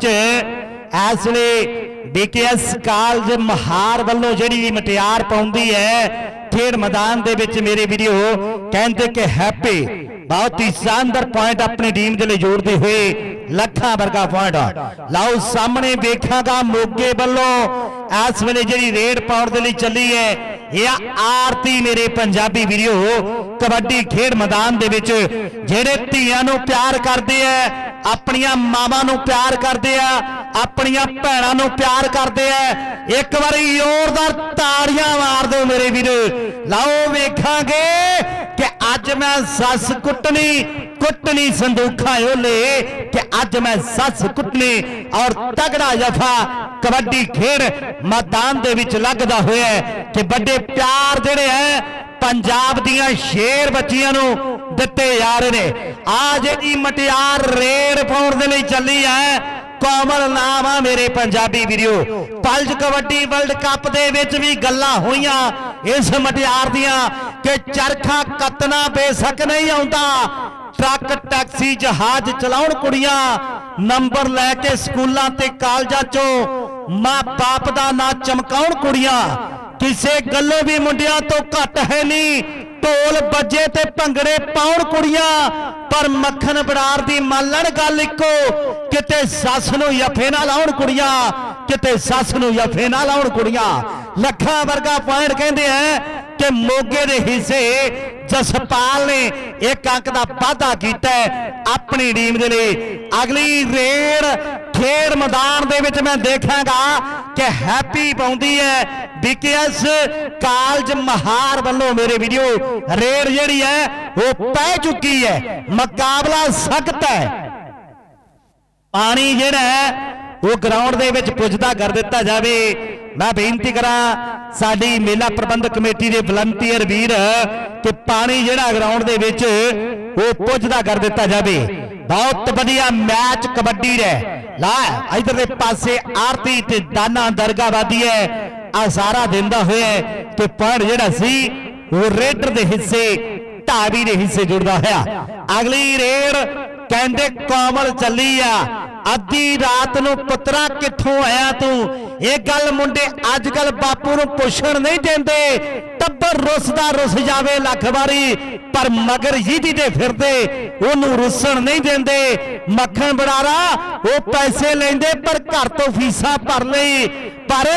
इस वेले बीकेएस कॉलेज महार वल्लों जिहड़ी मटियार पाउंदी है खेड मैदान दे विच मेरे वीडियो कहंदे कि हैप्पी बहुत ही शानदार पॉइंट अपनी टीम के लिए जोड़ते हुए लखा वर्गा पॉइंट। लाओ सामने वेखागा मोगे वालों इस वेले जी रेड पाउण के लिए चली है यह आरती मेरे पंजाबी वीडियो कबड्डी खेड मैदान दे विच जेड़े धीआं नूं प्यार करते हैं अपनियां मावां नूं प्यार करते हैं अपनियां भैणां नूं प्यार करते हैं एक बारी जोरदार ताड़ियां मार दो मेरे वीर। लाओ वेखांगे कि अज मैं सस कुटनी कुटनी संदूखा ओले कि अज मैं सस कुटनी और तगड़ा जफा कबड्डी खेड मैदान दे विच लगदा होया कि बड़े प्यार जेड़े है पंजाब दियां शेर बच्चियां नूं दिते जा रहे ने। आज जी मटियार रेड पाउण दे लई चली है कोमल नाम आ मेरे पंजाबी वीडियो। पल्ज कबड्डी वर्ल्ड कप दे विच भी गल्लां होईयां इस मटियार दियां कि चरखा कतना बेशक नहीं आउंदा ट्रक टैक्सी जहाज चलाउण कुड़ियां नंबर लैके स्कूलों ते कॉलेजां चों मां बाप दा ना चमकाउण कुड़ियां किसे गल्लों भी मुंडियां तो घट है नहीं ढोल बजे ते भंगड़े पाउण कुड़ियां पर मक्खन बड़ार दी मालण गल इको किते सस नूं यफे ना लाउण कुड़ियां किते सस नूं यफे ना लाउण कुड़ियां। लखा वर्गा पॉइंट कहंदे हैं कि मोगे दे हिस्से जसपाल ने एक अंक का वाधा किया अपनी टीम के लिए। अगली रेड खेड मैदान दे विच मैं देखांगा कि हैप्पी पाउंदी है बीकेएस कॉलेज महार वालों मेरे वीडियो रेड जिहड़ी है वो पै चुकी है मुकाबला सख्त है। पानी जिहड़ा है वो ग्राउंड दे विच पुजदा कर दिता जावे। मैं बेनती करा साडी मेला प्रबंधक कमेटी के वलंटियर वीर कि पानी जिहड़ा ग्राउंड दे विच वो पुजदा कर दिता जावे। बहुत बढ़िया मैच कबड्डी रे ला इधर दे पासे आरती ते दाना दरगाहवादी है आसारा दिंदा होया कि पॉइंट जिहड़ा सी वो रेडर दे हिस्से ढाबी दे हिस्से जुड़दा होया। अगली रेड कहंदे कोमल चली आ अद्धी रात नूं पुत्रा कित्थों आया तू ये गल मुंडे अजकल बापू नूं पुछण नहीं देंदे टब्बर रुसदा रुस जावे लख बारी पर मगर यीदी दे फिरदे ओनू रुसण नहीं देंदे। मक्खन बड़ारा वो पैसे लेंदे पर घर तो फीसा भर लई पर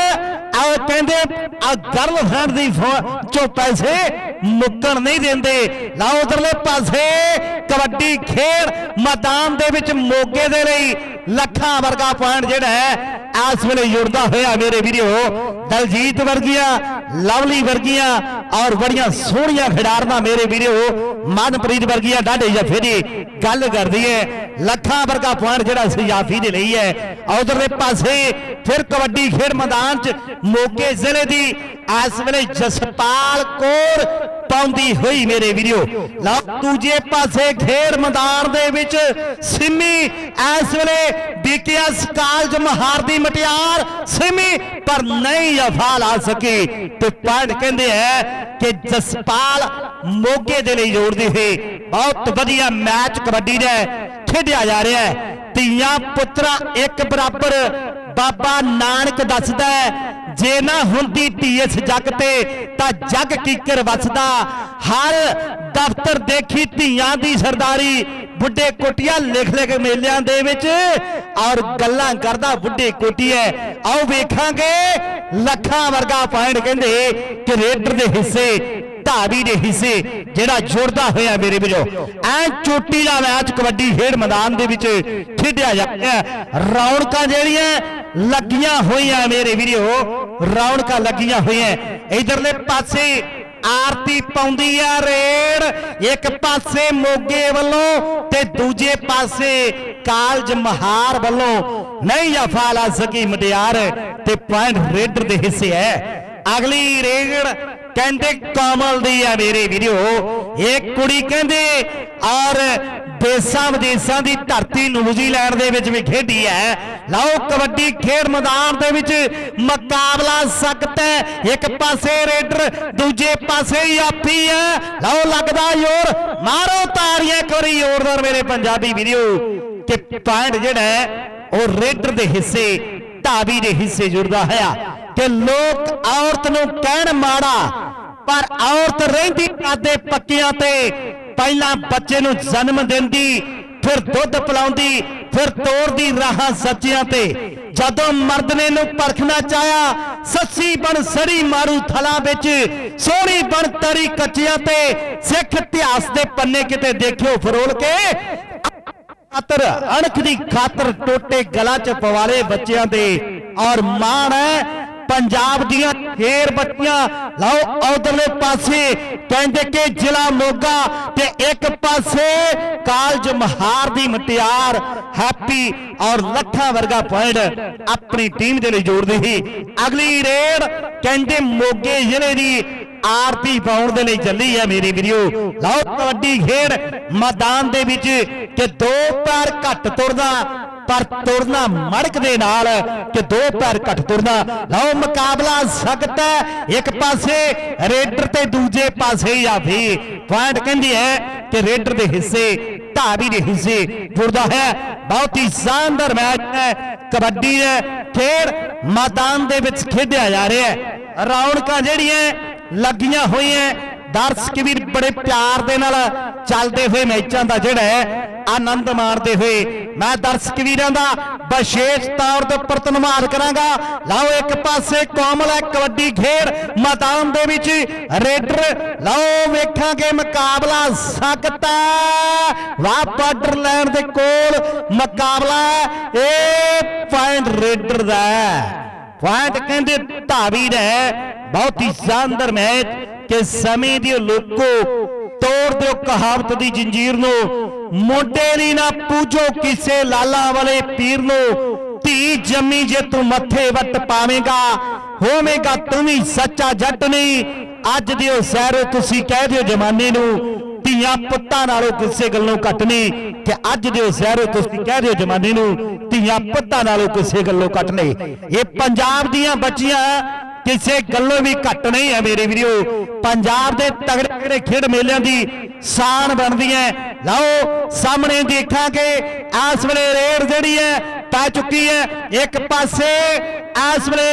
कहंदे गर्लफ्रेंड दी चो पैसे मुक्कण नहीं देंदे। लाओ उधरले पासे कबड्डी खेड मैदान दे विच मोगे दे लई लखा वर्गा पॉइंट जिहड़ा है इस वेले जुड़दा होया मेरे वीडियो दलजीत वर्गिया लवली वर्गिया और बड़िया सोहणियां खिडारना मेरे वीडियो मनप्रीत वर्गिया डाढे जफे दी गल करदी है। लखा वर्गा पॉइंट जिहड़ा सी जाफी दे लई है। उधरले पासे फिर कबड्डी खेड मैदान च मोगे जिले दी इस वेले जसपाल कौर पाउंदी हुई मेरे वीडियो। दूजे पासे खेड मैदान दे विच सिमी इस वेले बीकेएस कॉलेज महार दी मटियार सिमी पर नहीं यफा ला सकी तो पॉइंट कहते हैं कि जसपाल मोगे दे लई जोड़दी हुई बहुत बढ़िया मैच कबड्डी दे खेडिया जा रहा है। धीआं पुत्रा एक बराबर बाबा नानक दसदा है जे ना हुंदी धी इस जग ते तां जग कीकर वसदा। हर दफ्तर देखी धीआं दी सरदारी बुढ़े कोटिया लिख लिख मेलियां दे विच और गल्लां करदा बुढ़े कोटी है। आओ वेखांगे लखा वर्गा पॉइंट कहंदे कि रेडर दे हिस्से ढाबी के हिस्से जिहड़ा जुड़दा होया मेरे वीरो ऐ चोटी का मैच कबड्डी खेड मैदान दे विच खेडिया जा रहा है। रौनकां जिहड़ियां लगियां होईयां मेरे वीरो रौनकां लगियां होईयां इधरले पासे आरती पाउंदी आ रेड़ एक पासे मोगे वालों ते दूजे पासे कालज महार वालों नहीं अफा ला सकी मुटियार ते पॉइंट रेडर दे हिस्से है। अगली रेड़ कहते कमल दी है मेरे वीडियो एक कुड़ी कहते और देशा विदेशा की धरती न्यूजीलैंड दे विच भी खेडी है। लाओ कबड्डी खेड मैदान दे विच मुकाबला सख्त है एक पासे रेडर दूजे पासे यापी है। लाओ लगदा जोर मारो ताड़ियां एक बारी जोरदार मेरे पंजाबी वीडियो कि पॉइंट जिहड़ा है वो रेडर दे हिस्से ढाबी दे हिस्से जुड़दा है कि लोग औरत नूं कहण माड़ा पर औरत रहिंदी आदे पक्कियां ते पहला बच्चे नूं जन्म दिंदी फिर दुध पिलाउंदी फिर तोड़दी राहां सच्चियां ते जदों मर्द ने नूं परखना चाहया सच्ची बन सड़ी मारू थला विच सोहणी बन तरी कच्चियां ते सिख इतिहास दे पन्ने किते देखियो फरोल के खातर अणख दी खातर टोटे गला च पवाले बच्चियां दे और मान है पंजाब दियां खेर बच्चियां। लाओ उधरले पासे कहंदे कि जिला मोगा ते एक पासे कालज महार दी मुटियार हैप्पी और लठा वर्गा पॉइंट अपनी टीम दे लई जोड़दी ही। अगली रेड कहंदे मोगे जिले दी आरती पाउण दे लई चली है मेरी वीडियो। लाओ कबड्डी खेड मैदान दे विच कि दो पैर घट तुरदा पर तुरना मड़क दे नाल कि दो पैर घट तुरना। लाओ मुकाबला सख्त है एक पासे रेडर ते दूजे पासे याफी पॉइंट कहंदी है कि रेडर दे हिस्से ढाबी दे हिस्से जुड़दा है। बहुत ही शानदार मैच है कबड्डी है खेड मैदान दे विच खेडिया जा रहा है। रौनकां जिहड़ियां लगियां हुई हैं दर्शक भी बड़े प्यार दे नाल चलते हुए मैचों का जिहड़ा है आनंद माणते हुए मैं दर्शक वीरां दा विशेष तौर ते पर धन्नवाद करांगा। लाओ एक पासे कोमल है कबड्डी खेड मैदान दे विच रेडर लाओ वेखांगे मुकाबला सख्त वाह बॉर्डर लाइन दे कोल मुकाबला ए पॉइंट रेडर दा पॉइंट कहंदे ढाबी दा बहुत ही शानदार मैच कि समय दी लोको तोड़ दो कहावत दी जंजीर नो मोटे दी ना पूजो किसे लाला वाले पीर नो धी जमी जे तू मथे वट पावेगा होवेगा तू भी सच्चा जट नहीं अज दिओ सैरो तुसी कह दिओ जमाने नू धीआं पुत्तां नालों किसे गल्लों घट नहीं कि अज दिओ सैरो तुसी कह दिओ जमाने नू धीआं पुत्तां नालों किसे गल्लों घट नहीं। ये पंजाब दियां बच्चियां किसी गलों भी घट नहीं है मेरे वीडियो पंजाब के तगड़े तगड़े खेड मेलियां की शान बनती है। लाओ सामने देखा कि इस वेले रेड जिहड़ी है पै चुकी है एक पासे इस वेले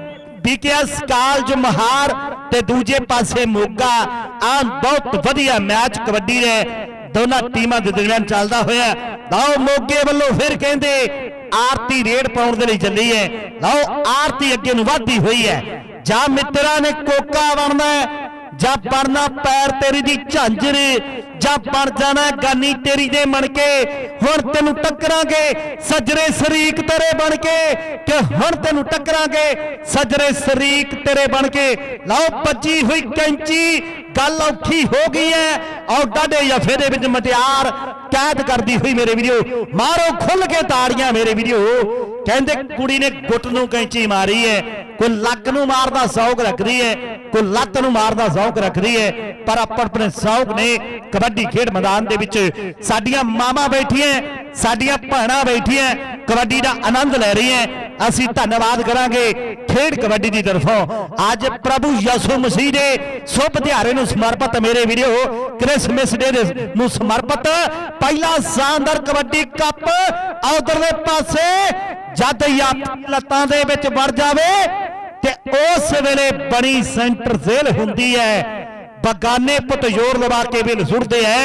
बीकेएस कालज महार ते दूजे पासे मोगा आ बहुत वधिया मैच कबड्डी है दोनों टीमों के दरमियान चलता होया। लाओ मोगे वालों फिर कहते आरती रेड पाउण दे लई चली है। लाओ आरती अगे नूं वधदी हुई है जा मित्रा ने कोका बनना जा बनना पैर तेरी दी झांझर जा बन जाना गानी तेरी दे मन के हुण तेनू टकरांगे सजरे शरीक तेरे बन के कि हुण तेनू टकरांगे सजरे शरीक तेरे बन के। लाओ बची हुई कैंची गल औखी हो गई है और डाडे यफे दे विच मटियार कैद करती हुई मेरे वीडियो मारो खुल के ताड़ियां मेरे वीडियो कहंदे कुड़ी ने गुट नूं कैंची मारी है कोई लक नूं मारदा शौक रखदी है कोई लत्त नूं मारदा शौक रखदी है पर अपन अपने शौक ने कबड्डी खेड मैदान दे विच साडियां मामा बैठियां साडियां भैणां बैठियां कबड्डी दा आनंद ले रही हैं। असीं धन्नवाद करांगे खेड कबड्डी की तरफों अज प्रभु यसु मसीह दे शुभ दिहाड़े नूं समर्पित मेरे वीडियो क्रिसमस डे नूं समर्पित पहला शानदार कबड्डी कप उधरले पासे जद लत्तां दे विच वड़ जावे ते उस वेले बड़ी सेंटर जेल हुंदी है बगाने पुत जोर लगा के बिल सुटते हैं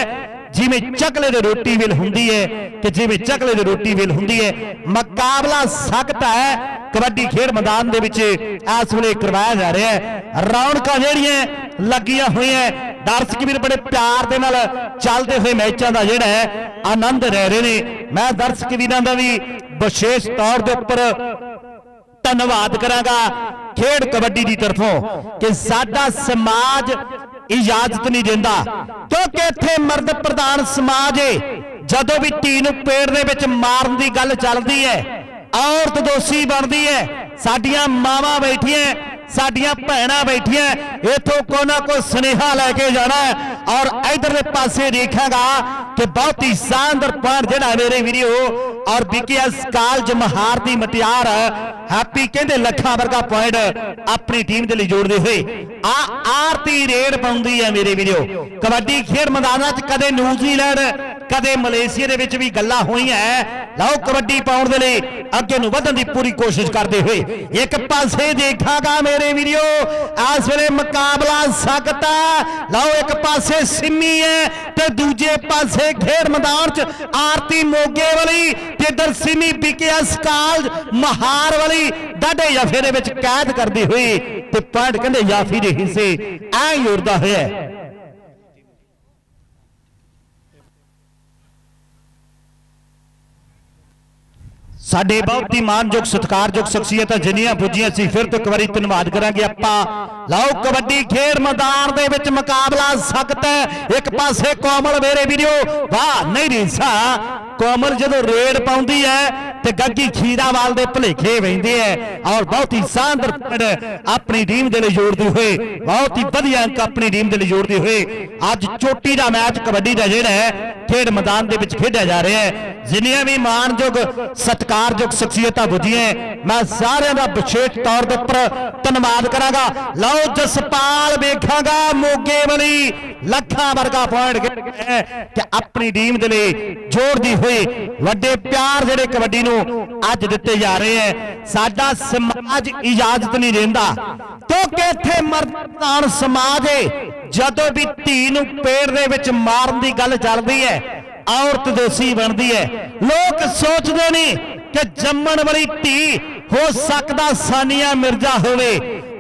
जिवें चकले दे रोटी वेल हुंदी है कि जिवें चकले दे रोटी वेल हुंदी है। मुकाबला सख्त है कबड्डी खेड मैदान दे विच इस वेले करवाया जा रहा है। रौनकां जिहड़ियां लगियां होईयां, दर्शक वीर बड़े प्यार दे नाल चलदे होए मैचां दा जिहड़ा है आनंद लै रहे ने। मैं दर्शक वीरां दा भी विशेष तौर दे उपर धन्नवाद करांगा खेड कबड्डी की तरफों कि साडा समाज इजाजत नहीं देता, क्योंकि इत्थे मर्द प्रधान समाज है। जदों भी धी नूं पेड़ दे विच मारन की गल चलती है, औरत दोषी बनती है। साडियां मावां बैठियां, साडियां भैणां बैठियां, इथों कोई ना कोई सुनेहा लैके जाना है। और इधरले पासे देखांगा कि बहुत ही शानदार पॉइंट जिहड़ा मेरे वीडियो और बीकेएस कॉलेज महार दी मटियार हैप्पी कहंदे लखा वर्गा पॉइंट अपनी टीम दे लई जोड़दे हुए आ आरती रेड पाउंदी है। मेरे वीडियो कबड्डी खेड मैदानां च कदे न्यूजीलैंड कदे मलेशिया दे विच भी गल्लां होईयां है। लाओ कबड्डी पाउण दे लई अगे नूं वधण दी पूरी कोशिश करदे हुए एक पासे देखांगा मेरे वीडियो इस वेले मुकाबला सख्त है। लाओ एक पासे सिमी है ते दूजे पासे खेड मैदान च आरती मोगे वाली ते इधर सिमी बीकेएस कॉलेज महार वाली डाडे याफे दे विच कैद करदी हुई ते पॉइंट कहंदे याफी दे हिस्से ऐ जुड़दा होया। साडे बहुत ही मानयोग सत्कारयोग शख्सियत जिन्नियां पुजियां सी फिर तो एक बारी धन्नवाद करांगे आपां। लाओ कबड्डी खेड मैदान दे विच मुकाबला सख्त है। एक पासे कोमल मेरे वीडियो वाह नहीं रीसा कोमल जदों रेड पाउंदी है ते गग्गी खीरावाल दे भुलेखे वहिंदे है और बहुत ही शानदार अपनी टीम दे लई जोड़दे हुए बहुत ही वधिया अंक अपनी टीम दे लई जोड़दे हुए अज चोटी दा मैच कबड्डी दा जिहड़ा है खेड मैदान दे विच खेडिया जा रहा है। जिन्नियां भी मानयोग सत्कारयोग शख्सियतां पुजियां मैं सारियां दा विशेष तौर दे उपर धन्नवाद करांगा। लाओ जसपाल वेखांगा मोगे वाली लखा वर्गा पॉइंट है कि अपनी टीम दे लई जोड़दी हुई वड्डे प्यार जिहड़े कबड्डी नूं अज दिते जा रहे हैं। साडा समाज इजाजत नहीं देंदा, क्योंकि इत्थे मर्दान समाज है। जदों भी धी नूं पेड़ दे विच मारन दी गल चलदी है औरत दोषी बनती है। लोग सोचते नहीं कि जम्मण वाली धी हो सकता सानिया मिर्जा होवे,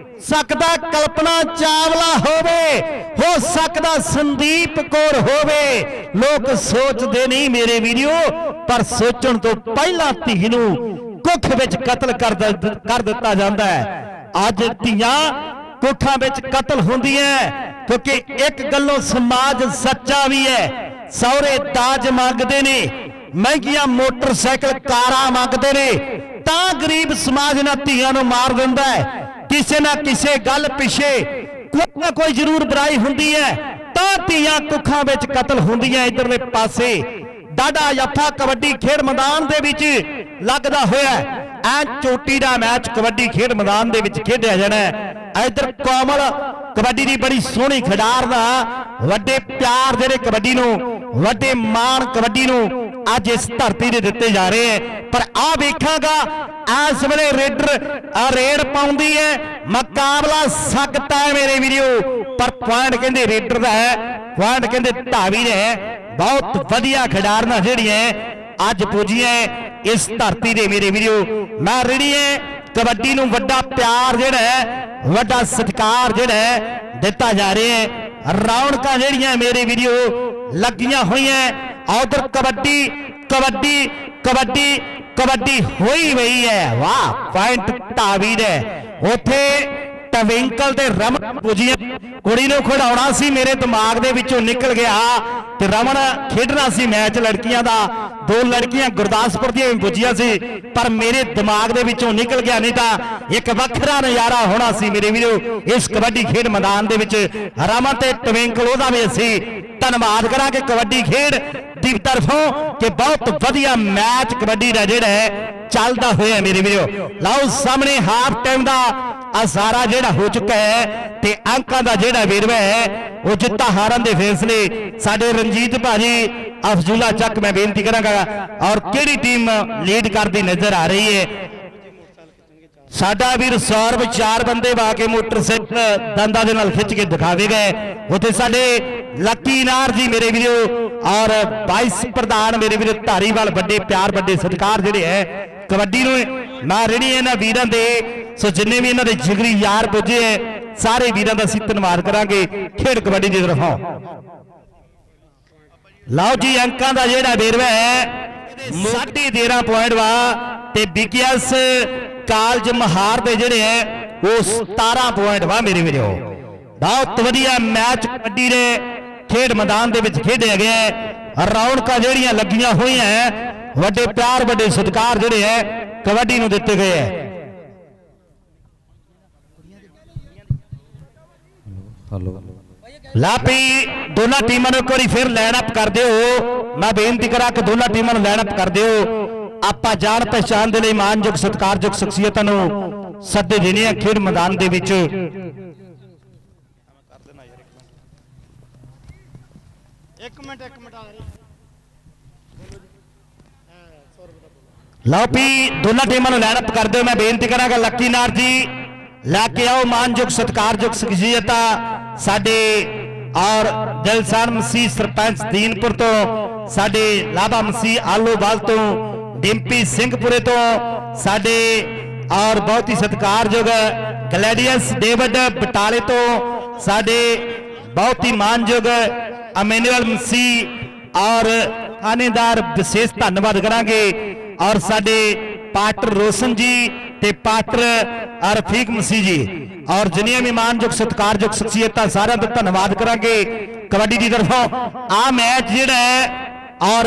सकता कल्पना चावला होवे, हो सकता संदीप कौर होवे। लोग सोचते नहीं मेरे वीडियो, पर सोचण तो पहला धी नूं कुख विच कतल कर कर दिता जाता है। अज धीआं कुखां विच कतल होंदियां क्योंकि एक गल्लों समाज सच्चा भी है। सौरे दाज मंगते ने, महंगिया मोटरसाइकिल कारां मंगते ने, तां गरीब समाज ना धीआं नूं मार दिंदा है। किसी ना किसी गल पिछे कोई ना कोई जरूर बुराई हुंदी है तां धीआं कुखां विच कतल हुंदियां। इधरले पासे डाडा जफा कबड्डी खेड मैदान दे विच लगदा होया ऐ चोटी दा मैच कबड्डी खेड मैदान दे विच खेडिया जाना है। इधर कोमल कबड्डी दी बड़ी सोहनी खिडार दा वड्डे प्यार जेहड़े कबड्डी नूं वड्डे मान कबड्डी नूं अज इस धरती दे दिते जा रहे हैं। पर आ वेखांगा इस वेले रेडर रेड पाउंदी है, मुकाबला सख्त है मेरे वीडियो। पर पॉइंट कहंदे रेडर दा है, पॉइंट कहंदे धावी ने है। बहुत वधिया खिडारना जेहड़ियां अज पुजियां इस धरती दे मेरे वीडियो। मैं रेडी है कबड्डी नूं वड्डा प्यार जिहड़ा है वड्डा सत्कार जिहड़ा है दिता जा रहा है। रौनकां जिहड़ियां मेरे वीडियो लगियां होईयां उधर कबड्डी कबड्डी कबड्डी कबड्डी होई वही है। वाह पॉइंट धावी ने उथे टविंकल ते रमन पुजियां कुड़ी नूं खिडाउणा सी मेरे दिमाग दे विचों निकल गया ते रमन खेडना सी मैच लड़कियां दा। दो लड़कियां गुरदासपुर दी पुजियां सी पर मेरे दिमाग दे विचों निकल गया, नहीं तां एक वखरा नज़ारा होना सी मेरे वीरो इस कबड्डी खेड मैदान दे विच। रमन ते टविंकल ओहदा भी असीं धन्नवाद करांगे कबड्डी खेड दी तरफों कि बहुत वधिया मैच कबड्डी दा जिहड़ा है चलदा होया मेरे वीरो। लाओ सामने हाफ टाइम दा असारा जिहड़ा हो चुका है ते अंकां दा जिहड़ा वेरवा है वो जित्ता हारन दे फैसले साडे रंजीत भाजी अफजुल्ला चक मैं बेनती करांगा और केड़ी टीम लीड करती नजर आ रही है। साडा वीर सौरभ चार बंदे वा के मोटरसाइकिल दंदा दे नाल खिंच के दिखावे गए। उत्थे साडे लकी नार जी मेरे वीरो और वाइस प्रधान मेरे वीर धारीवाल बड़े प्यार बड़े सत्कार जिहड़े है कबड्डी नूं मैं रेहनी इन्हां वीरां दे। सो जिन्ने भी इन्हां दे जिगरी यार पुजे है सारे वीरां दा असीं धन्नवाद करांगे खेड कबड्डी दी तरफों। लाओ जी अंकां दा जिहड़ा वेरवा है साढ़े तेरह पॉइंट वा ते बीकेएस कालज महार दे जिहड़े है वो सतारह पॉइंट वा मेरे वीरो। बहुत वधिया मैच कबड्डी दे खेड मैदान दे विच खेडिया गया है। रौनकां जिहड़ियां लगियां होईयां है वड्डे प्यार वड्डे सत्कार जिहड़े है कबड्डी नूं दित्ते गए है। लापी दोनों टीमों एक बार फिर लाइनअप कर दो। मैं बेनती करा कि दोनों टीमों लाइनअप कर दो। आप जान पहचान के लिए मानयोग सत्कारयोग शख्सियतों को सदे देने हैं खेड मैदान के विच। लो भी दोनों टीमों लाइनअप कर दो। मैं बेनती करा लक्की नार जी लैके आओ मानयोग सत्कारयोग शख्सियत साडे और दिलसान मसीह सरपंच दीनपुर तो साडे लाभा मसीह आलोवाल तो डिंपी सिंहपुरे तो साडे और बहुत ही सत्कारयोग गलैडियस डेविड बटाले तो साडे बहुत ही मानयोग अमेनुअल मसीह और थानेदार विशेष धन्यवाद करांगे। और साडे पाटर रोशन जी ते पाटर रफीक मसीह जी और जिन्हें भी मानयोग सत्कारयोग शख्सियत सारे का धन्यवाद करांगे कबड्डी की तरफों। आ मैच जिहड़ा है और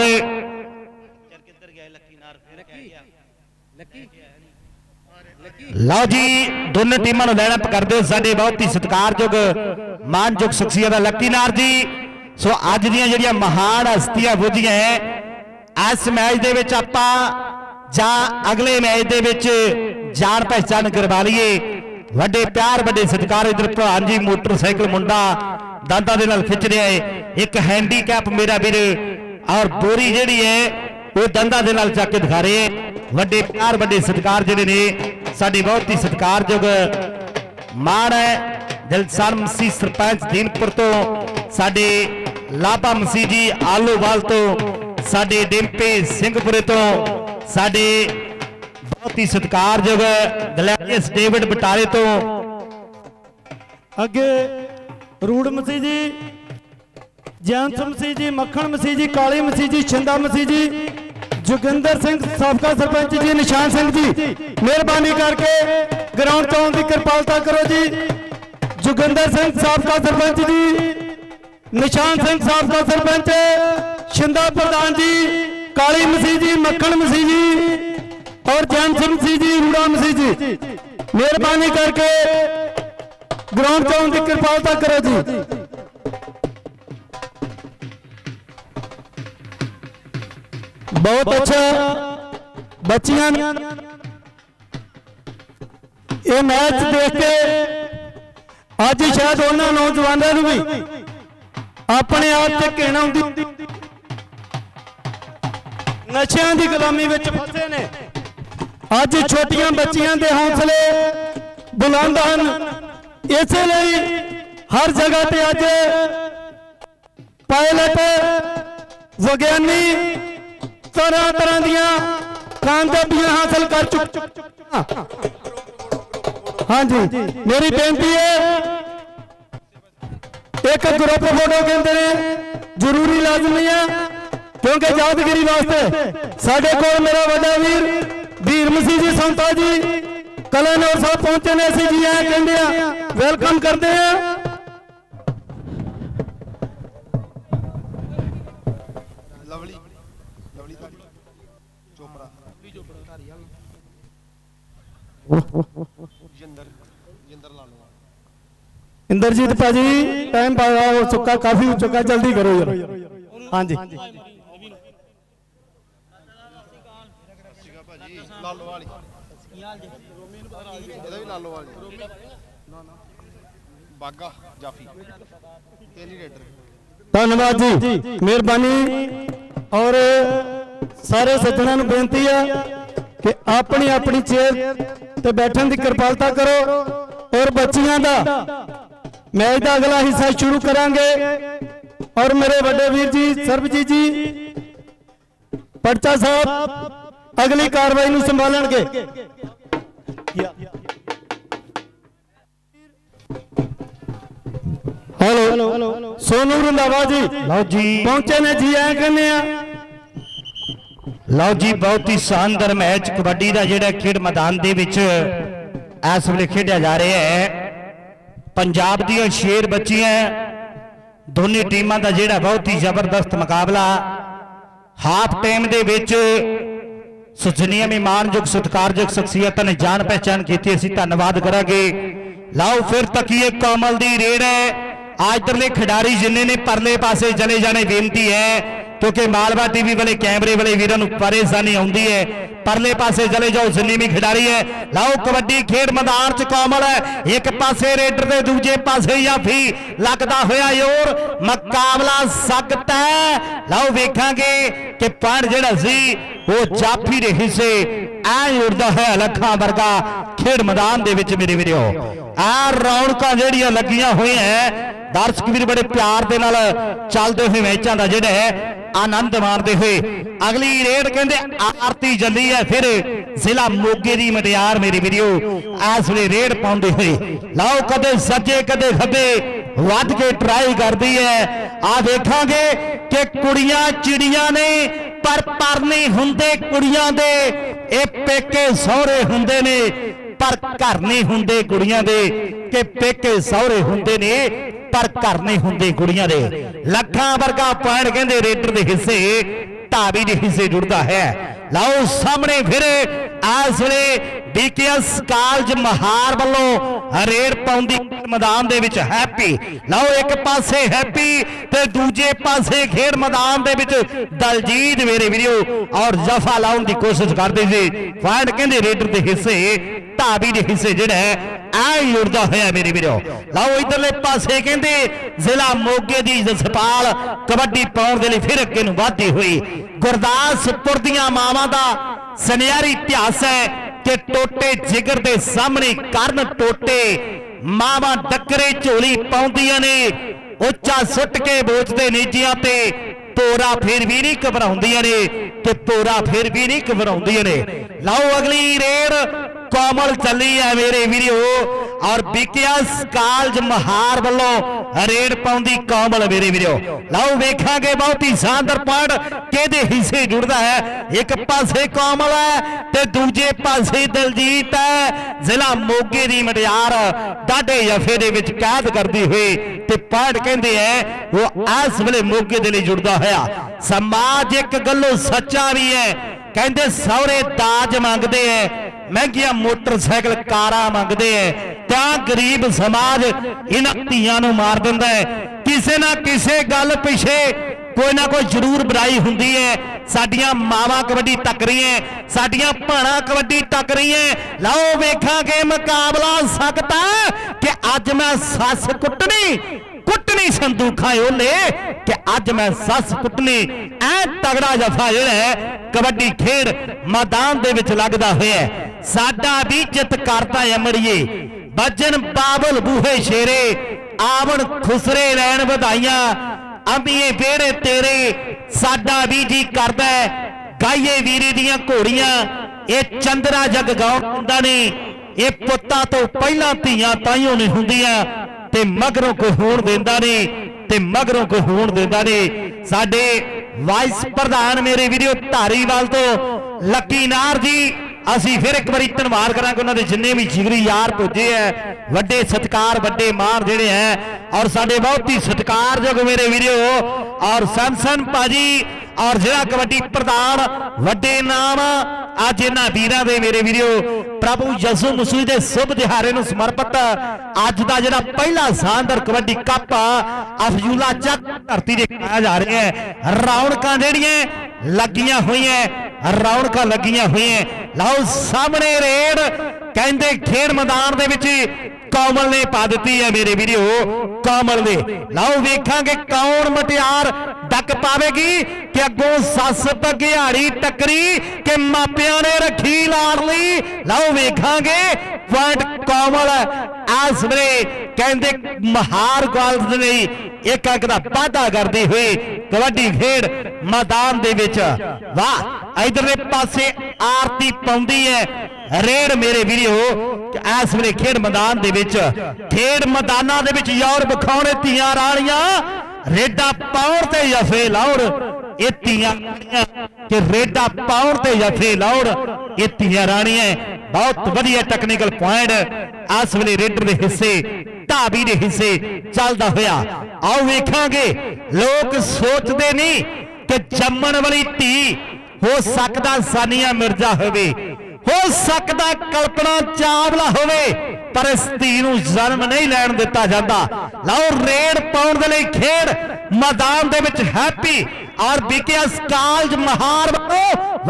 लो जी दोनों टीमों को लाइनअप कर दो। साडे बहुत ही सत्कारयोग मानयोग शख्सियत लक्की नार जी। सो अज दी जिहड़ियां महान हस्तियां बुझियां है इस मैच दे विच आपां जां अगले मैच दे विच जान पहचान करवा लीए। वड्डे प्यार वड्डे सत्कार इधर प्रधान जी मोटरसाइकिल मुंडा दांदा दे नाल खिंच रहा है। एक हैंडीकैप मेरा वीर और बोरी जिहड़ी है वो दंदा दे नाल चक के दिखा रहे हैं। वड्डे प्यार वड्डे सत्कार जिहड़े ने साडे बहुत ही सत्कारयोग मान है दिलसान मसीह सरपंच दीनपुर तो साडे लाभा मसीह जी आलोवाल तो साडे डिंपी सिंहपुरे तो साडे बहुत ही सत्कारयोग गलैडियस डेविड बटाले तो अगे रूड़ मसीह जी जयंत मसीह जी मक्खन मसीह जी काली मसीह जी छिंदा मसीह जी जोगिंदर सिंह साबका सरपंच जी निशान सिंह जी मेहरबानी करके ग्राउंड तो आने की कृपालता करो जी। जोगिंदर सिंह साबका सरपंच जी निशान सिंह साबका सरपंच छिंदा प्रधान जी काली मसीह जी मक्खन मसीह जी और जैन सिंह मसीह जी रूड़ा मसीह जी मेहरबानी करके ग्राउंड चौन की कृपालता करो जी। बहुत अच्छा बच्चियां ये मैच देख के अज शायद उन्होंने नौजवानों भी अपने आप से कहना होंगी नशियां की गुलामी में फसे ने। अज छोटियां बच्चियां के हौसले बुलंद हैं इसलिए हर जगह पे अज पायलट विज्ञानी तरह तरह दियां कामयाबियां हासिल कर चुके। हाँ जी मेरी बेनती है एक ग्रुप फोटो कहते हैं जरूरी लाजमी है क्योंकि यादगिरी वास्ते साडे कोल मेरा वड्डा वीर वीर मसीह जी संता जी कलानौर साहब पहुंचे ने असीं जी आए कहंदे आ वेलकम करते हैं। इंद्रजीत भाजी टाइम हो चुका काफी हो चुका जल्दी करो यार। हाँ जी धन्यवाद जी मेहरबानी। और सारे सज्जनों को बेनती है कि अपनी अपनी चेयर ते बैठने की कृपालता करो। और बच्चियां का मैच का अगला हिस्सा शुरू करांगे। और मेरे बड़े वीर जी सर्बजीत जी पटचा साहब अगली कार्रवाई नूं संभालणगे। हेलो सोनू रंधावा जी लो जी पहुंचे ने जी ऐ कहने लो जी बहुत ही शानदार मैच कबड्डी का जिहड़ा खेड मैदान दे विच इस वेले खेडिया जा रहा है। पंजाब दी शेर बच्चियां दोनों टीमां का जिहड़ा बहुत ही जबरदस्त मुकाबला हाफ टाइम दे विच सुजनिया में मानयोग सत्कारयोग शख्सियतां ने जान पहचान की। असीं धन्नवाद करांगे। लाओ फिर तकीए कोमल दी रेड है। आज इधरले खिडारी जिन्ने ने परले पासे चले जाने बेनती है क्योंकि मालवा टीवी वाले कैमरे वाले वीरों को परेशानी आती है। परले पासे चले जाओ जिन्नी भी खिडारी है। लाओ कबड्डी खेड मैदान च कोमल है एक पासे रेडर दे दूजे पासे याफी लगता होया योर मुकाबला सकता है। लाओ वेखांगे कि पॉइंट जिहड़ा सी वो जाफी दे हिस्से ऐ उड़दा है लखां वर्गा खेड मैदान दे विच मेरे वीरो आ रौनकां जिहड़ियां लगियां हुई हैं। दर्शक भी बड़े प्यार दे नाल चलदे हुए मैचां दा जिहड़ा है आनंद माणदे हुए अगली रेड कहंदे आरती जल्दी है। फिर जिला मोगे दी मटियार मेरे वीडियो इस वे रेड पाउंदे हुए लाओ कदे सज्जे कदे खब्बे वध के ट्राई करदी है। आ देखांगे कि कुड़ियां चिड़ियां ने पर पर नहीं हुंदे कुड़ियां दे ए पेके सौरे हुंदे ने पर घर नहीं हुंदे कुड़ियां दे के पेके सौरे हुंदे ने पर घर नहीं हुंदे कुड़ियां दे। लखां वर्गा पॉइंट कहंदे रेडर दे हिस्से ढाबी दे हिस्से जुड़दा है। लाओ सामने फिर इस वेले बीकेएस कॉलेज महार वालों रेड पाउंदी मैदान दे विच हैप्पी। लाओ एक पासे हैप्पी ते दूजे पासे खेड मैदान दे विच दलजीत मेरे वीडियो और जफा लाउन की कोशिश करते थे। पॉइंट कहंदे रेडर दे हिस्से ढाबी दे हिस्से जिहड़ा है ऐ जुड़दा होया मेरे वीडियो। लाओ इधरले पासे कहंदे जिला मोगे दी जसपाल कबड्डी पाउण दे लई फिर अगे नूं वधदी होई। गुरदासपुर दियां मावां दा सुनहरी इतिहास है कि टोटे जिगर दे सामने करन टोटे मावां डकरे झोली पाउंदियां ने उच्चा सुट के बोझदे नीजियां ते पोरा फिर भी नहीं घबराउंदियां ने ते पोरा फिर भी नहीं घबराउंदियां ने। लाओ अगली रेड कोमल चली है मेरे वीडियो और बीकेएस कॉलेज महार वालों रेड पाउंदी कोमल मेरे वीडियो। लाओ वेखांगे बहुत ही शानदार पॉइंट केदे हिस्से जुड़दा है। एक पासे कोमल है ते दूजे पासे दलजीत है। जिला मोगे दी मटियार डाढे जफे दे विच कैद करदी हुई ते पॉइंट कहंदे है वो इस वेले मोगे दे लई जुड़दा होया। समाज एक गल्लों सच्चा भी है कहंदे सौरे दाज मंगदे है महंगिया मोटरसाइकिल कारा मंगते हैं त्या गरीब समाज इन्हां धीआं नूं मार दिंदा है। किसे ना किसे गल पिछे कोई ना कोई जरूर बुराई हुंदी है। साडियां मावां कबड्डी तक रही हैं साडियां भैणां कबड्डी तक रही हैं। लाओ वेखांगे मुकाबला सकता कि अज मैं सस कुटनी कुटनी संदूखा ओले कि अज मैं सस कुटनी ऐ तगड़ा जफा जिहड़ा है कबड्डी खेड मैदान दे विच लगदा होया साडा भी इज्जत करता है अमड़िए बजन बाबल बूहे शेरे आवन खुसरे लैन बधाइयां अंबिए बेड़े तेरे साडा भी जी करदा है गाइए वीरे दियां घोड़ियां ये चंद्रा जग गाउंदा ने ये पुत्तां तो पहला धीआं ताइयों नहीं हुंदियां ते मगरों को होण देंदा ने ते मगरों को होण देंदा ने। साडे वाइस प्रधान मेरे वीडियो धारीवाल तो लकी नार जी असी फिर एक बार धन्यवाद करांगे उन्होंने जिन्ने भी जिगरी यार पुजे है वड्डे सत्कार वड्डे मान जिहड़े हैं और साडे बहुत ही सत्कारयोग मेरे वीडियो और सनसन भाजी और जिला कबड्डी प्रधान वड्डे नाम अज इन्हां वीरां दे मेरे वीडियो प्रभु यसु मसीह दे शुभ दिहाड़े नूं समर्पित अज दा जिहड़ा पहला शानदार कबड्डी कप फजूला चक धरती दे कराया जा रहा है। रौनकां जिहड़ियां लगियां होईयां रौनकां लगियां होईयां। लाओ सामने रेड कहंदे खेड मैदान दे विच कोमल ने पा दी है मेरे वीडियो कोमल ने। लाओ वेखांगे कौन मटियार डक पावेगी कि अगों सस भगियाड़ी टकरी के मापिया ने रखी लाडली। लाओ वेखांगे पॉइंट कोमल इस वे कहंदे महार कॉलेज नहीं एक अंक का वाधा करते हुए कबड्डी खेड मैदान दे विच। वाह इधरले पासे आरती पाउंदी है रेड मेरे वीडियो इस वेले खेड मैदान दे विच खेड मैदानां दे विच यौर विखाउणे धीआं राणियां रेडा पाउण ते जफे लाउण ये धीआं कि रेडा पाउण ते जफे लाउण ये धीआं राणियां बहुत वधिया टैक्नीकल पॉइंट इस वेले रेडर दे हिस्से ढाबी दे हिस्से चलदा होया। आओ वेखांगे लोग सोचते नहीं कि जम्मण वाली धी हो सकदा सानिया मिर्जा होवे हो सकदा कल्पना चावला होवे पर इस धी नूं जन्म नहीं लैण दिता जाता। लाओ रेड पाउण दे लई खेड मैदान दे विच हैप्पी और विकास कालज महार वालों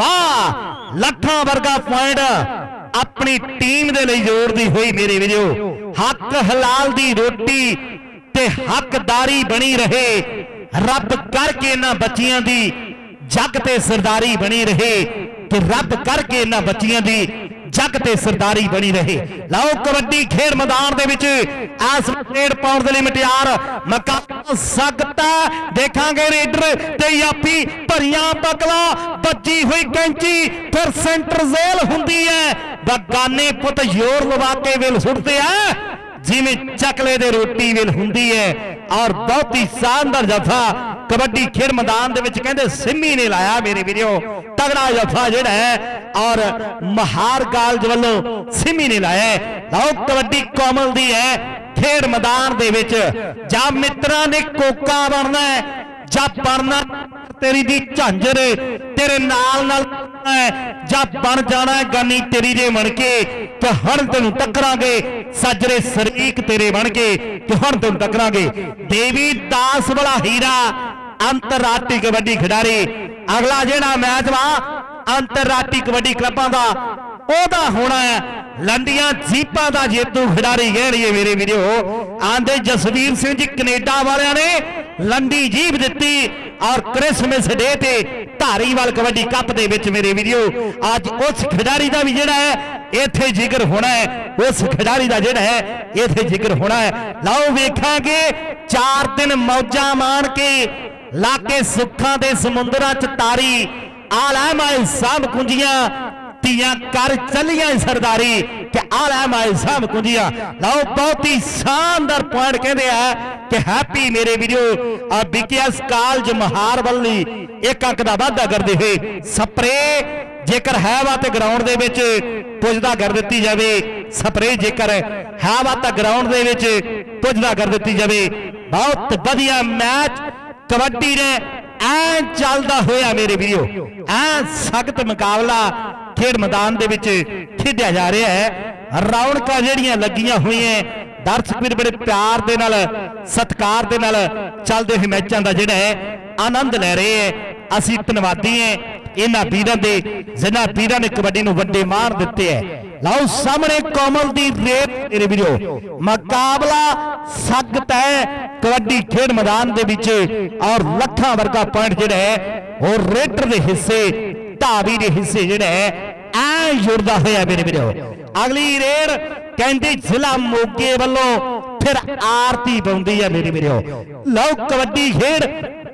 वाह लखां वर्गा पॉइंट अपनी टीम दे लई जोड़दी हुई मेरे वीडियो हक हलाल दी रोटी ते हकदारी बनी रहे रब करके इन्हां बच्चियां दी जग ते सरदारी बनी रहे कि रब करके इन्हां बच्चियां दी जग ते सरदारी बनी रहे। लाओ कबड्डी खेड मैदान दे विच आस रेड पाउण दे लई मटियार मुकाबला सकता देखांगे रेडर ते यापी भरियां बकला बची हुई कैंची फिर सेंटर जेल हुंदी है बगाने पुत जोर लवा के विल सुटते हैं जिवें चकले दे रोटी विल हुंदी है और बहुत ही शानदार जफा कबड्डी खेड मैदान दे विच कहंदे सिमी ने लाया मेरे वीडियो तगड़ा जफा जिहड़ा है और महार कालज वल्लों सिमी ने लाया है। लाओ कबड्डी कोमल दी है खेड मैदान दे विच जा मित्रां ने कोका बनना है जा बनना तेरी दी झांजर तेरे नाल नाल जा बन जाना है गानी तेरी जे बन के तो हण तेनू टकरांगे सजरे शरीक तेरे बन के तो हण तेनू टकरांगे। देवी दास वाला हीरा अंतरराष्ट्रीय कबड्डी खिडारी अगला जिहड़ा मैच वा अंतरराष्ट्रीय कबड्डी क्लबां दा ओदा होना है लंडियां जीपां दा जेतू खिडारी कहणगे मेरे वीडियो आंदे जसवीर सिंह जी कनेडा वालियां ने लंडी जीप दिती और क्रिसमस डे ते धारीवाल कबड्डी कप दे विच मेरे वीडियो अज उस खिडारी दा भी जिहड़ा है इत्थे जिक्र होना है उस खिडारी दा जिहड़ा है इत्थे जिक्र होना है। लाओ वेखांगे चार दिन मौजा मान के लाके सुखां दे समुंदरां च तारी आला माए साम कुंजियां तियां कर चलियां सरदारी के आला माए साम कुंजियां। लाओ बहुत ही शानदार पॉइंट कहते हैं कि हैप्पी मेरे वीडियो और विकास कालज महार वाली एक अंक का वाधा करते हुए स्प्रे जेकर है वा तो ग्राउंड दे विच पुजदा कर दी जाए स्प्रे जेकर है वा तो ग्राउंड दे विच पुजदा कर दी जाए। बहुत बढ़िया मैच कबड्डी ने ऐ चलदा होया मेरे वीडियो ऐ सख्त मुकाबला खेड मैदान दे विच खेडिया जा रहा है। रौनकां जिहड़ियां लगियां हुई हैं दर्शक भी बड़े प्यार दे नाल सत्कार दे नाल चलदे हुए मैचां दा जिहड़ा है आनंद लै रहे हैं। असीं धन्नवादी हैं इन्हां वीरां दे जिन्हां वीरां ने कबड्डी नूं वड्डे मान दित्ते है। लाओ सामने कोमल दी रेत मेरे वीडियो मुकाबला सख्त है कबड्डी खेड मैदान दे विच और लखां वर्गा पॉइंट जिहड़ा है और रेडर दे हिस्से ढाबी दे हिस्से जिहड़ा है ऐ जुड़दा होया मेरे वीडियो। अगली रेड कहंदे जिला मोगे वालों फिर आरती पाउंदी है मेरे वीडियो। लाओ कबड्डी खेड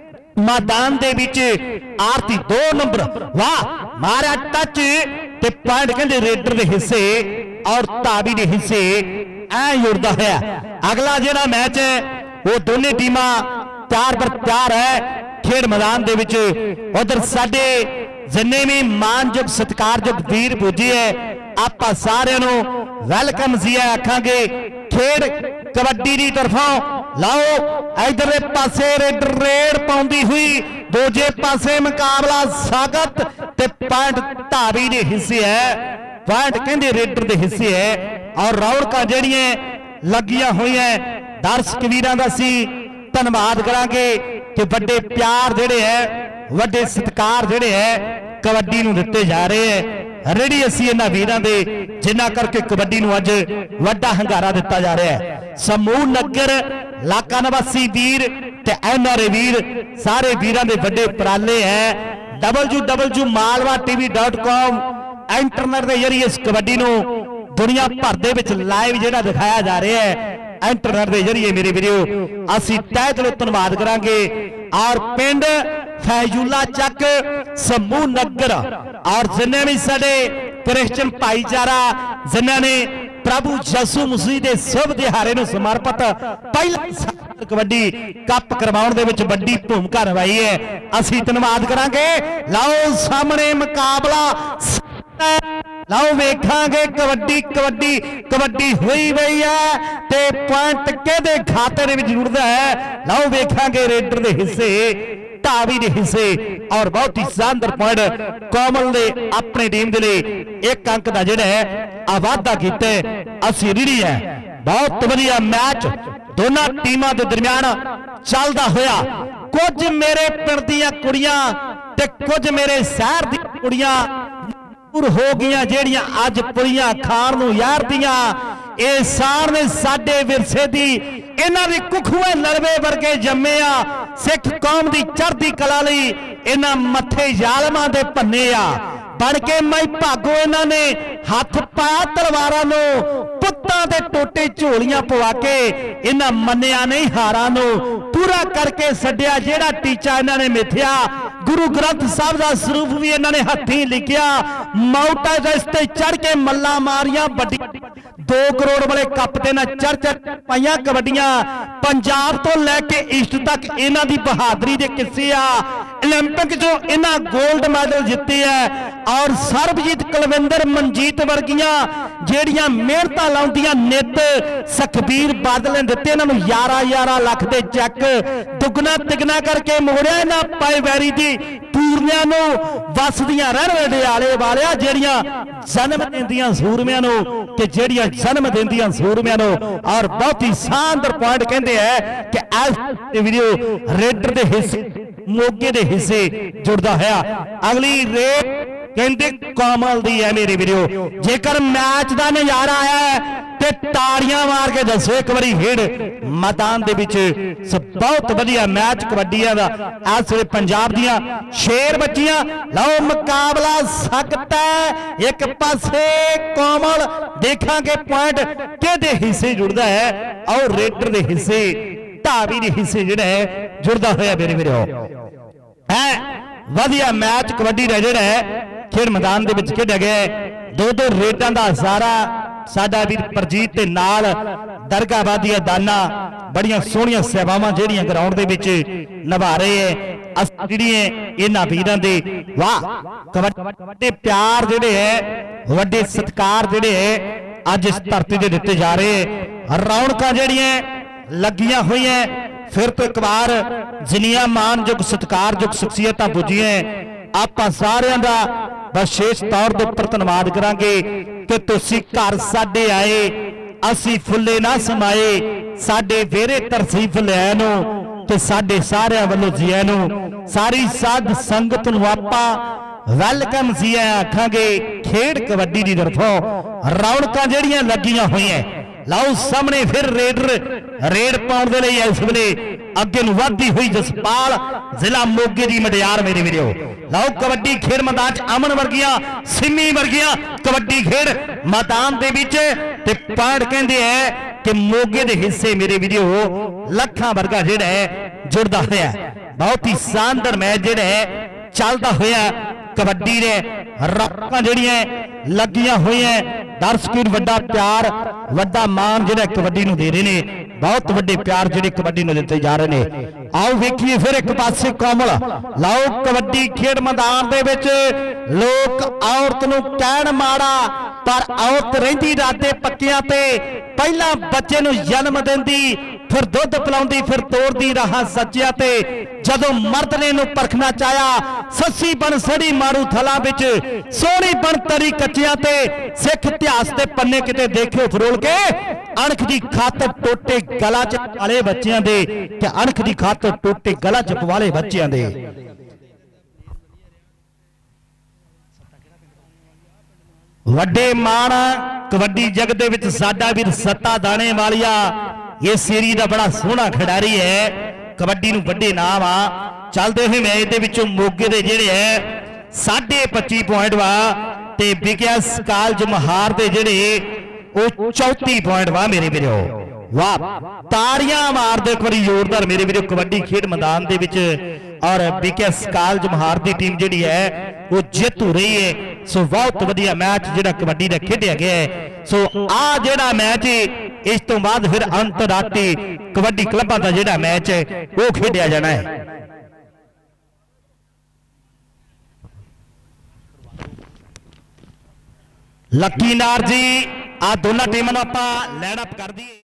मैदान दे विच आरती दो नंबर वाह मारा टच ते पॉइंट कहंदे रेडर दे हिस्से और ढाबी दे हिस्से ऐ जुड़दा होया। अगला जिहड़ा मैच है वो दोनों टीमां तैयार पर तैयार है खेड मैदान दे विच। उधर साडे जिन्ने भी मानयोग सत्कारयोग वीर पुजे है आपां सारिआं नूं वेलकम जी आखांगे खेड कबड्डी दी तरफों। लाओ इधर पासे रेड रेड पाउंदी हुई दूजे पासे मुकाबला स्वागत ते पॉइंट ढाबी दे हिस्से है पॉइंट कहंदे रेडर दे हिस्से है और रौनकां जिहड़ियां लगियां हुई हैं दर्शक वीरां दा सी धन्नवाद करांगे कि वड्डे प्यार जिहड़े है वड्डे सत्कार जिहड़े है कबड्डी नूं दित्ते जा रहे हैं। रेडी असी इन्हां वीरां दे जिन्हां करके कबड्डी नूं अज वड्डा हंगारा दित्ता जा रहा है। समूह नगर लाका निवासी वीर ते एनआरए वीर सारे वीरां दे वड्डे उपराले है। W W Malwa TV dot com internet के जरिए इस कबड्डी नूं दुनिया भर दे विच लाइव जिहड़ा दिखाया जा रहा है इंटरनेट के जरिए मेरे वीडियो असी तय दिलों धन्यवाद करांगे। और पिंड फैजुल्ला चक समूह नगर और जिन्हें भी साडे क्रिश्चियन भाईचारा जिन्होंने प्रभु यसू मसीह के शुभ दिहाड़े नूं समर्पित पहला कबड्डी कप करवाउण दे विच वड्डी भूमिका निभाई है। असीं धन्यवाद करांगे। लाओ सामने मुकाबला, लाओ वेखांगे कबड्डी कबड्डी कबड्डी हुई गई है ते पॉइंट किहदे खाते दे विच जुड़दा है। लाओ वेखांगे रेडर दे हिस्से, ढावी के हिस्से और बहुत ही शानदार पॉइंट कोमल ने अपनी टीम के लिए एक अंक का जिहड़ा है वाधा कीता असीं रिड़ी है। बहुत वधिया मैच दोनों टीमां के दरमियान चलदा होया। कुछ मेरे पिंड दीयां कुड़ियां ते कुछ मेरे शहर दी कुड़ियां हो गईयां जेड़ियां अज पुड़ियां खाण नूं यार दियां। ਇਹ ਸਾਰ ने साडे विरसे दी इन्हां दी कुखूए लड़वे वर्गे जम्मे आ। सिख कौम दी चढ़दी कला लई इन्हां मथे ਜ਼ਾਲਮਾਂ दे भन्ने आ। बन के मई भागो इन्हां ने हथ पाया तलवारां नूं, पुत्तां दे टोटे झोलियां पवा के इन्हां मन्निया नहीं हारां नूं पूरा करके छड्डिया। जेड़ा टीचा इन्हां ने मिथ्या गुरु ग्रंथ साहब दा स्वरूप भी इन्हां ने हत्थीं लिखिया। माउंट एवरेस्ट ते चढ़ के मल्ला मारियां बड़ी दो करोड़ वाले कप ते ना चढ़ चढ़ पाइयां कबड्डियां। पंजाब तो लैके ईस्ट तक इन्हां दी बहादुरी दे किस्से आ। ओलंपिक जो इन्हां गोल्ड मैडल जिते है और सरबजीत कुलविंदर मनजीत वर्गियां जेड़ियां मेहनतां लाउंदियां नित सखबीर बादल ने दिते इन्हां नूं ग्यारह ग्यारह लाख दे चैक दुगना तिगना करके मोड़िया। इन्हां पाए वैरी दी पूर्णियां नूं वसदियां रहण वाले वालिया जेड़ियां जन्म देंदियां सूरमियां नूं ते जेड़ियां जन्म देंदियां सूरमियां नूं। और बहुत ही शानदार पॉइंट कहते हैं कि इस वीडियो रेडर दे हिस्से मोगे दे हिस्से जुड़दा है। अगली रेड कहते कोमल दी है मेरी वीडियो। जेकर मैच का नजारा आया ते ताड़ियां मार के दसो एक बारी खेड मैदान दे विच बहुत वधिया मैच कबड्डियां दा इस वे पंजाब दियां शेर बच्चियां। लाओ मुकाबला सकता है एक पासे कोमल देखांगे पॉइंट किहदे हिस्से जुड़दा है और रेडर दे हिस्से ढावी दे हिस्से जिहड़ा है जुड़दा होया मेरे वीडियो है। वधिया मैच कबड्डी दा जिहड़ा है खेड मैदान दे विच खेडिया गया। दो दो रेडां दा हज़ारा साडा वीर परजीत दे नाल दरगाहबादी दाना बड़ियां सोहणियां सेवावां जेहड़ियां ग्राउंड दे विच निभा रहे हैं। अस जिहड़ियां इन्हां वीरां दे वाह कबड्डी प्यार जिहड़े है वड्डे सत्कार जिहड़े है अज इस धरती दे दित्ते जा रहे हैं। रौनकां जेहड़ियां लगियां होईयां फिर तो एक बार जिन्नियां मानयोग सत्कारयोग शख्सियतां पुजियां आप सारियां दा विशेष तौर के उपर धन्यवाद करांगे कि तुसीं घर साडे आए असी फुले ना समाए साडे वेरे तरसीफ लैन नूं ते साडे सारियां वल्लों जियां नूं सारी साध संगत नूं आपां वेलकम जिया आखांगे। खेड कबड्डी दी तरफों रौनकां जेहड़ियां लगियां होईयां। लाओ सामने फिर रेडर रेड पाउण दे लई इस वेले अगे नूं वधदी हुई जसपाल जिला मोगे दी मडियार मेरी वीडियो। लाओ कबड्डी खेड मैदान च अमन वर्गियां सिमी वर्गियां कबड्डी खेड मैदान दे विच ते पॉइंट कहंदे है कि मोगे दे हिस्से मेरे वीडियो लखां वर्गा जिहड़ा है जुड़दा होया। बहुत ही शानदार मैच जिहड़ा है चलदा होया। कबड्डी ने रौनकां जिहड़ियां लगियां होईयां दर्शक वड्डा प्यार वड्डा मान जिहड़ा कबड्डी नूं दे रहे ने बहुत वड्डे प्यार जिहड़े कबड्डी नूं दित्ते जा रहे ने। आओ वेखीए फिर एक पासे कोमल। लाओ कबड्डी खेड मैदान दे विच लोक औरत नूं कहण माड़ा पर औरत रहिंदी राते पक्कियां ते पहला बच्चे नूं जन्म दिंदी फिर दुध पिलाउंदी फिर तोड़दी राह सच्चिया ते जदों मर्द ने नूं परखना चाया सस्सी बन सड़ी मारू थला विच सोहणी बन तरी कच्चिया ते सिख इतिहास दे पन्ने किते देखियो फरोल के अणख दी खातर टोटे गला च वाले बच्चियां दे ते अणख दी खातर टोटे गला च वाले बच्चियां दे। वड्डे मान कबड्डी जग दे विच साडा वीर सत्ता दाने वालिया ये सीरी दा बड़ा सोहना खिडारी है। कबड्डी नूं वड्डे नाम आ चलदे हुए मैच दे विचों मोगे दे जिहड़े है साढ़े पच्ची पॉइंट वा ते विकास कालज महार दे जिहड़े वो चौती पॉइंट वा मेरे वीरो। वाह, ताड़ियां मार दो एक बार जोरदार मेरे वीरो। कबड्डी खेड मैदान दे विच और बीकेएस कॉलेज मोहार की टीम जिहड़ी है वो जित हो रही है। सो बहुत वधिया मैच जिहड़ा कबड्डी दा खेडिया गया है। सो आ जिहड़ा मैच इस तो बाद फिर अंतरराष्ट्रीय कबड्डी क्लबां दा जिहड़ा मैच है वो खेडिया जाना है। लकी नार जी आ दोनों टीमां नूं आपां लाइन अप कर दईए।